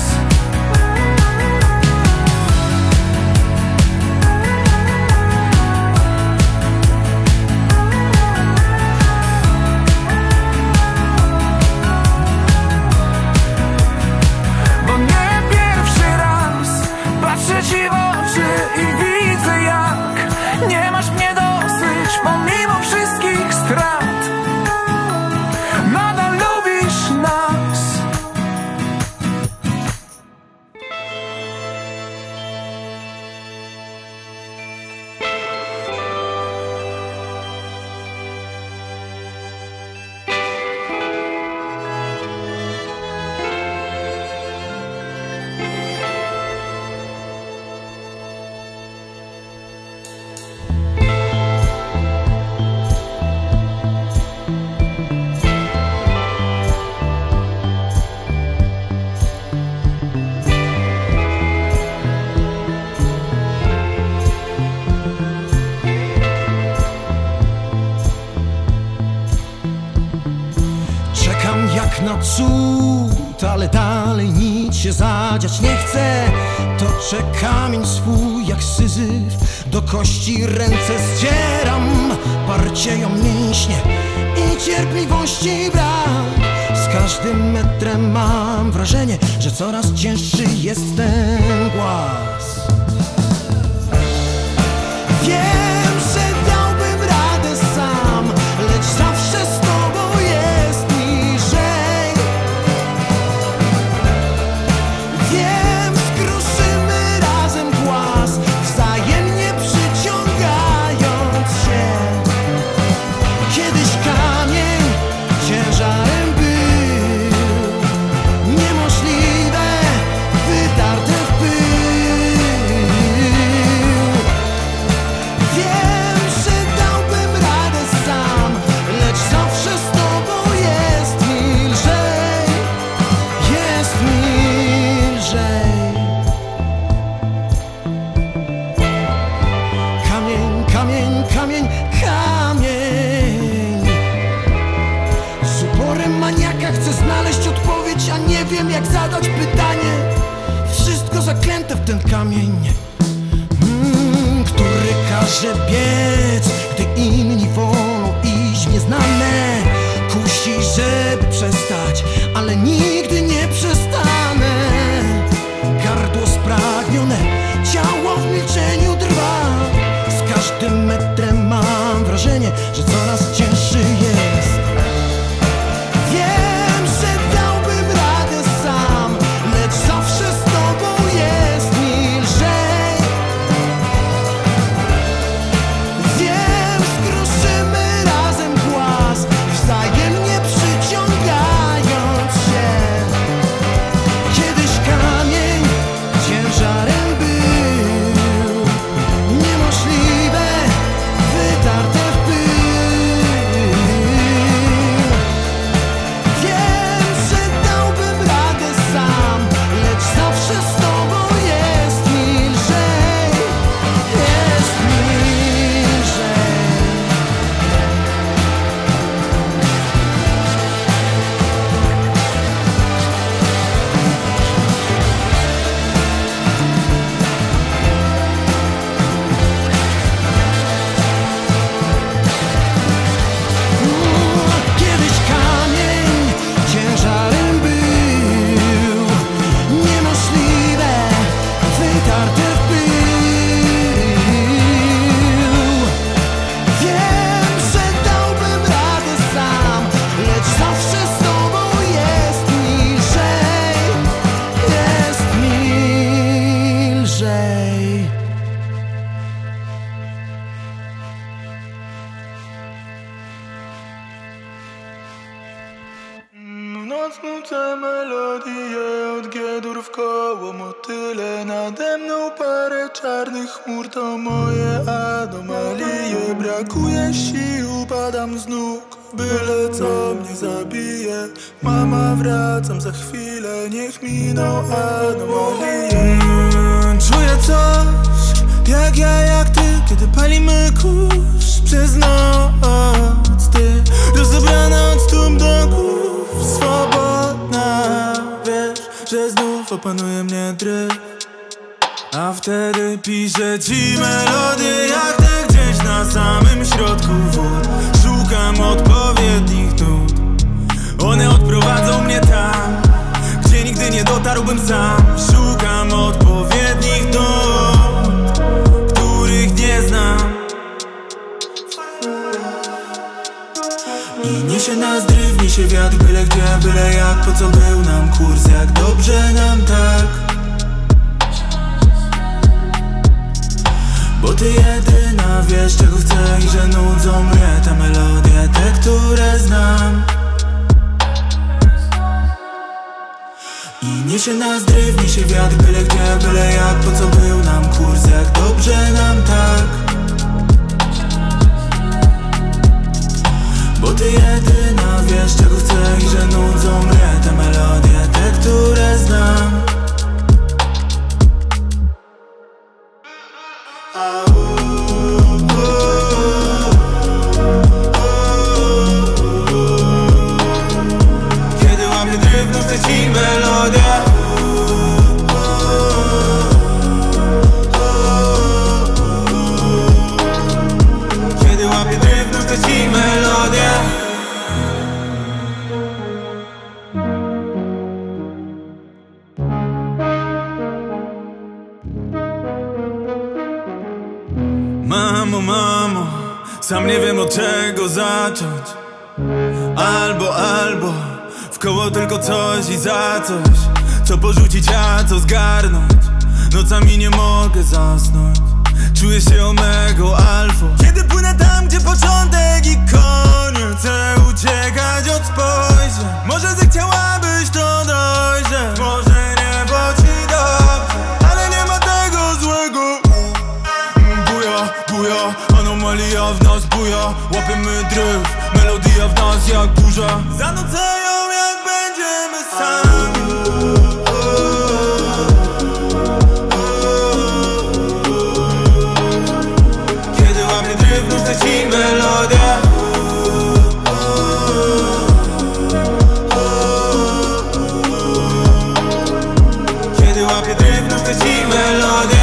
Bo nie pierwszy raz patrzę ci w oczy jak na cud, ale dalej nic się zadziać nie chce. Toczę kamień swój jak Syzyf, do kości ręce zdzieram, parcieją mięśnie i cierpliwości brak. Z każdym metrem mam wrażenie, że coraz cięższy jest ten głaz. Wiem, że dałbym radę sam, lecz zawsze z tobą jest mi lżej. Wiem, skruszymy razem głaz, wzajemnie przyciągając się. Kiedyś kamień ciężarem był, niemożliwe, wytarte w pył. Wiem, że dałbym radę sam, lecz zawsze z tobą jest mi lżej, jest mi lżej. Kamień, kamień, kamień, kamień. Z uporem maniaka chcę znaleźć odpowiedź, a nie wiem jak zadać pytanie. Wszystko zaklęte w ten kamień, mm, który każe biec, gdy inni wolą iść w nieznane. Kusi, żeby przestać, ale nigdy nie przestanę. Gardło spragnione, ciało w milczeniu drwa. Z każdym metrem mam wrażenie, że coraz cięższy jest. Wiem, że dałbym radę sam, lecz zawsze z tobą jest mi lżej. Wiem, skruszymy razem głaz, wzajemnie przyciągając się. Kiedyś kamień ciężarem był, niemożliwe, wytarte w pył. Wiem, że dałbym radę sam, lecz zawsze z tobą jest mi lżej, jest mi lżej. Kiedyś kamień ciężarem był, niemożliwe, wytarte w pył. Wiem, że dałbym radę sam, lecz zawsze z tobą jest mi lżej, jest mi lżej. W noc nucę melodię od G-dur w koło motyle. Nade mną parę czarnych chmur, to moje anomalie. Brakuje sił, padam z nóg, byle co mnie zabije. Mama, wracam za chwilę, niech miną anomalie. Czuję coś, jak ja, jak ty, kiedy palimy kurz przez noc. Ty rozebrana od stóp do głów, swobodna. Wiesz, że znów opanuje mnie dryf, a wtedy piszę ci melodię jak ty gdzieś na samym środku wód. Szukam odpowiednich nut, one odprowadzą mnie tam, gdzie nigdy nie dotarłbym sam. Szukam odpowiednich nut, których nie znam. I niesie nas dryf, niesie wiatr, byle gdzie, byle jak. Po co był nam kurs, jak dobrze nam tak. Bo ty jedyna wiesz, czego chcę i że nudzą mnie te melodie, te, które znam. I niesie nas dryf, niesie wiatr, byle gdzie, byle jak. Po co był nam kurs, jak dobrze nam tak. Bo ty jedyna wiesz, czego chcę i że nudzą mnie te melodie, te, które znam. Kiedy Sam nie wiem od czego zacząć. Albo, albo w koło tylko coś i za coś. Co porzucić, a co zgarnąć. Nocami nie mogę zasnąć. Czuję się omegą, alfą. Kiedy płynę tam, gdzie początek i koniec. Chcę uciekać od spojrzeń. Może zechciałabyś to dojrzeć. Może nie, bo ci dobrze, ale nie ma tego złego. Buja, buja, anomalia w nas buja. Łapiemy dryf, melodia w nas jak burza. Zanucają jak będziemy sami. Kiedy łapię dryf, nużę ci melodię. Kiedy łapię dryf, nużę ci melodię.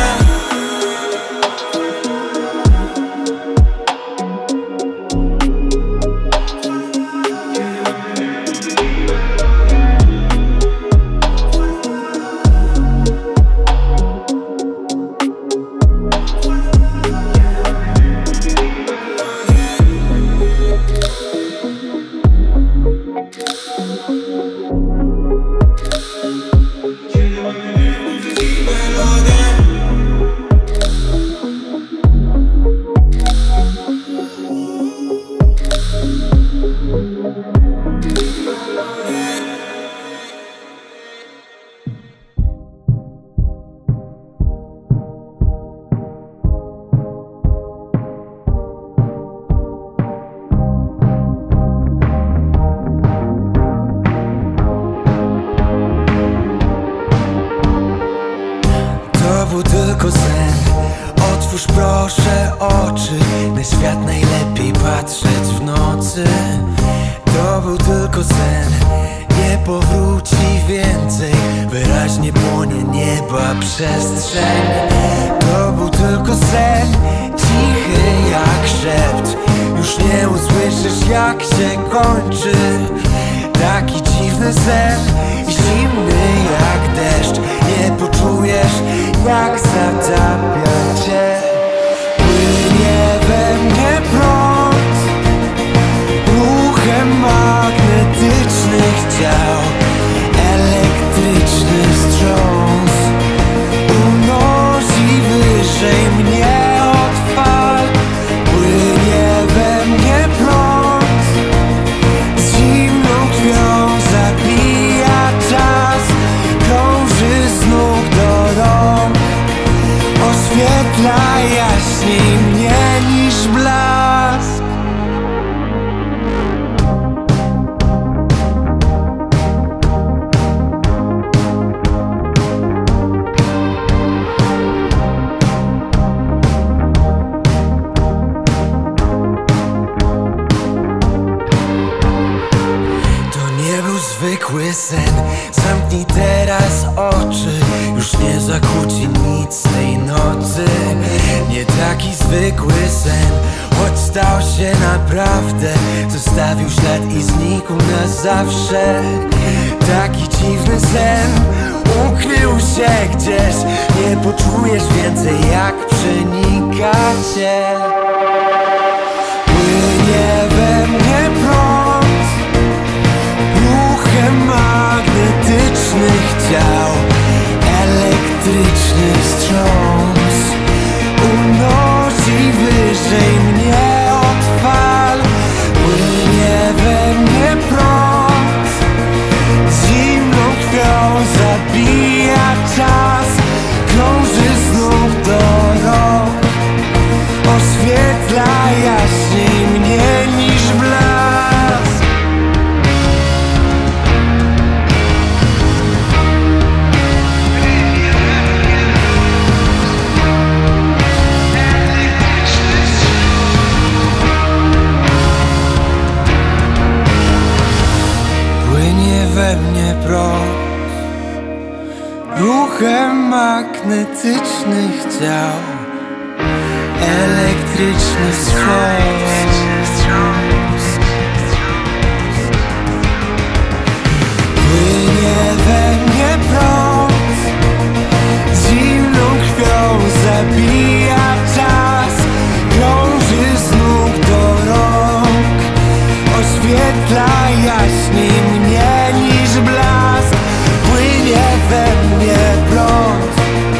To był tylko sen. Otwórz proszę oczy. Na świat najlepiej patrzeć w nocy. To był tylko sen. Nie powróci więcej. Wyraźnie płonie nieba przestrzeń. To był tylko sen. Cichy jak szept. Już nie usłyszysz jak się kończy. Taki dziwny sen. Zimny jak deszcz. Nie poczujesz jak zatapia cię. Płynie we mnie prąd ruchem magnetycznych ciał. Elektryczny wstrząs unosi wyżej mnie od fal. Płynie we mnie prąd z zimną krwią zabija czas. Krąży z nóg do rąk, oświetla jaśniej mnie niż blask. To nie był zwykły sen. Zamknij teraz oczy. Już nie zakłóci nic tej nocy. Nie taki zwykły sen, choć stał się naprawdę. Zostawił ślad i znikł na zawsze. Taki dziwny sen ukrył się gdzieś. Nie poczujesz więcej jak przenika cię. Płynie we mnie prąd ruchem magnetycznych ciał. Elektryczny wstrząs unosi wyżej mnie od fal. Płynie we mnie prąd z zimną krwią zabija czas. Krąży z nóg do rąk, oświetla jaśniej mnie niż blask. Płynie we mnie prąd ruchem magnetycznych ciał. Elektryczny wstrząs płynie we mnie prąd z zimną krwią zabija czas. Krąży z nóg do oświetla jaśniej mnie niż blask. Płynie we mnie prąd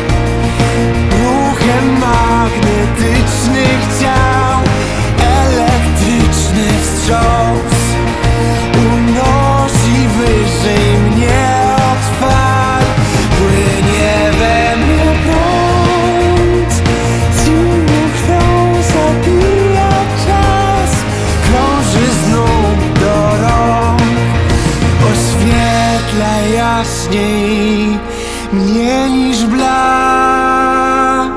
ruchem magnetycznych ciał. Elektryczny wstrząs unosi wyżej mnie od fal. Płynie we mnie prąd, zimną krwią zabija czas. Krąży znów do rąk, oświetla jaśniej mnie niż blask.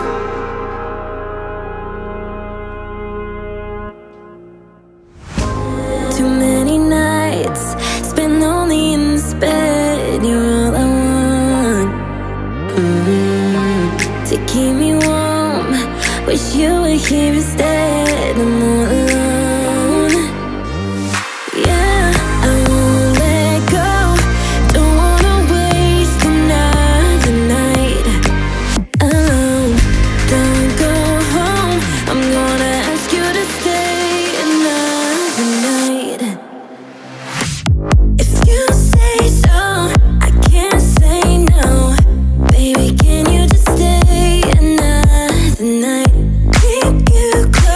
Too many nights spent lonely in this bed. You're all I want, mm-hmm. To keep me warm. Wish you were here instead. I'm all alone. Yeah, I won't let go. Don't wanna waste another night alone. Don't go home. I'm gonna ask you to stay another night. If you say so, I can't say no. Baby, can you just stay another night? Keep you close.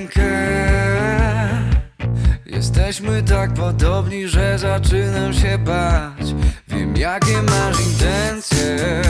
rękę. Jesteśmy tak podobni, że zaczynam się bać. Wiem, jakie masz intencje.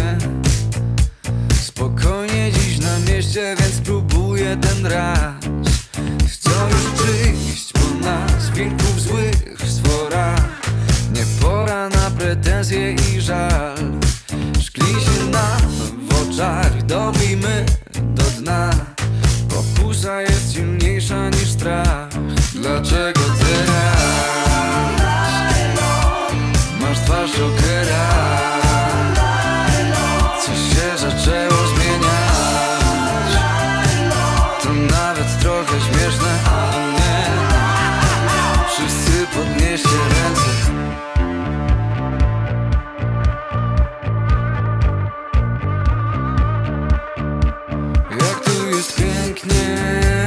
Spokojnie dziś na mieście, więc spróbuję ten raz. Chcą już przyjść po nas, wilków złych w stworach. Nie pora na pretensje i żal. Szkli się nam w oczach, dobijmy do dna. Pokusa jest silniejsza niż strach. Dlaczego teraz masz twarz Jokera? Coś się zaczęło zmieniać. To nawet trochę śmieszne, ale nie. Wszyscy podnieście ręce. Jak tu jest pięknie.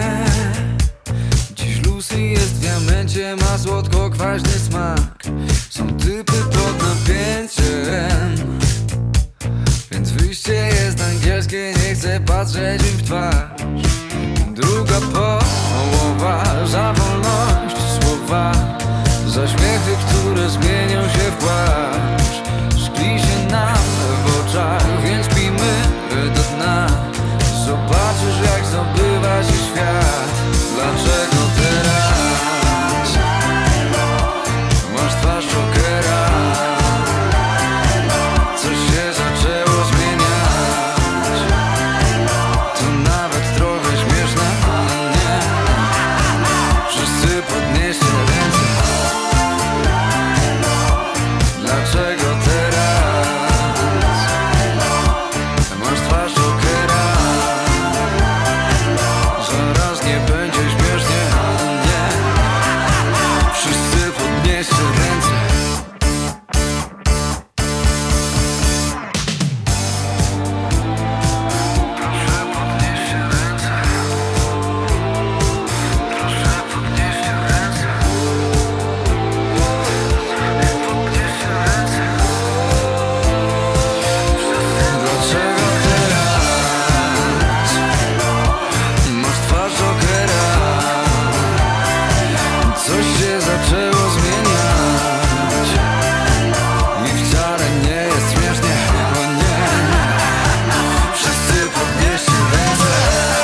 Dziś Lucy jest w diamencie, ma słodko-kwaśny smak. Są typy pod napięciem, więc wyjście jest angielskie, nie chcę patrzeć im w twarz. Druga połowa, za wolność słowa, za śmiechy, które zmienią się w płacz. Szkli się nam w oczach, więc pijmy do dna. Zobaczysz, jak zdobywa się świat. Dlaczego teraz masz twarz Jokera? Coś się zaczęło zmieniać. To nawet trochę śmieszne, ale nie. Wszyscy podnieście ręce. Dlaczego teraz masz twarz Jokera? Zaraz nie będzie śmiesznie, ale nie. Wszyscy podnieście ręce. Proszę podnieście ręce. Proszę podnieście ręce. Podnieście ręce. Dlaczego teraz masz twarz Jokera? Coś się zaczęło zmieniać i wcale nie jest śmiesznie, o nie. Wszyscy podnieście ręce.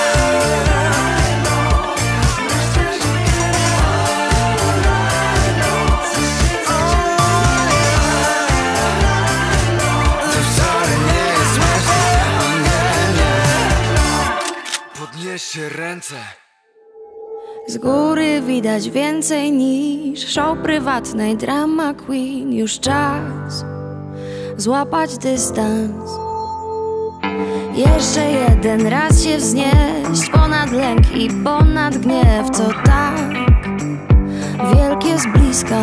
To wcale nie jest śmiesznie, o nie, nie. Podnieście ręce. Z góry widać więcej niż show prywatnej drama queen. Już czas złapać dystans. Jeszcze jeden raz się wznieść ponad lęk i ponad gniew, co tak wielkie z bliska.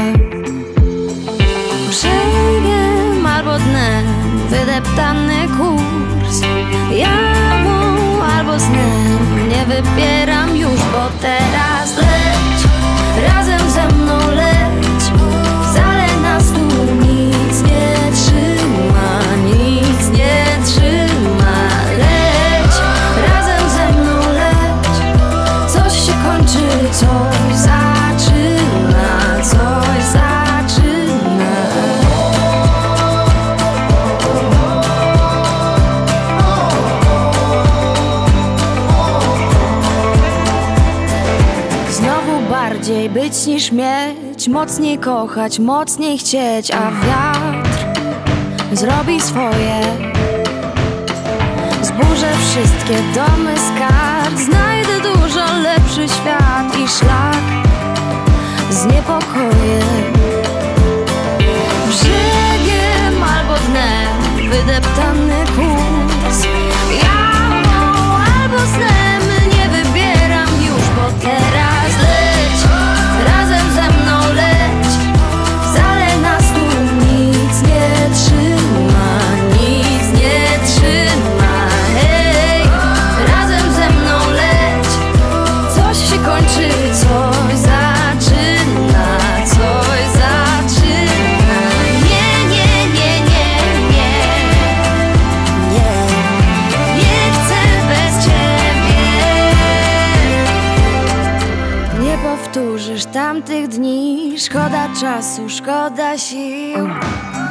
Brzegiem albo dnem wydeptany kurs, jawą albo snem. Nie wybieram już, bo teraz leć razem ze mną, leć. Wcale nas tu nic nie trzyma, nic nie trzyma. Leć razem ze mną, leć. Coś się kończy, coś zaczyna, coś zaczyna. Bardziej być niż mieć, mocniej kochać, mocniej chcieć, a wiatr zrobi swoje. Zburzę wszystkie domy z kart, znajdę dużo lepszy świat i szlak z niepokojem. Brzegiem albo dnem wydeptany kurs, jawą albo snem. Nie wybieram już, bo teraz leć razem ze mną, leć. Wcale nas tu nic nie trzyma, nic nie trzyma. Hej, razem ze mną leć. Coś się kończy, coś zaczyna, coś zaczyna. Nie, nie, nie, nie, nie, nie. Nie chcę bez ciebie. powtórzysz tamtych dni. Szkoda czasu, szkoda sił.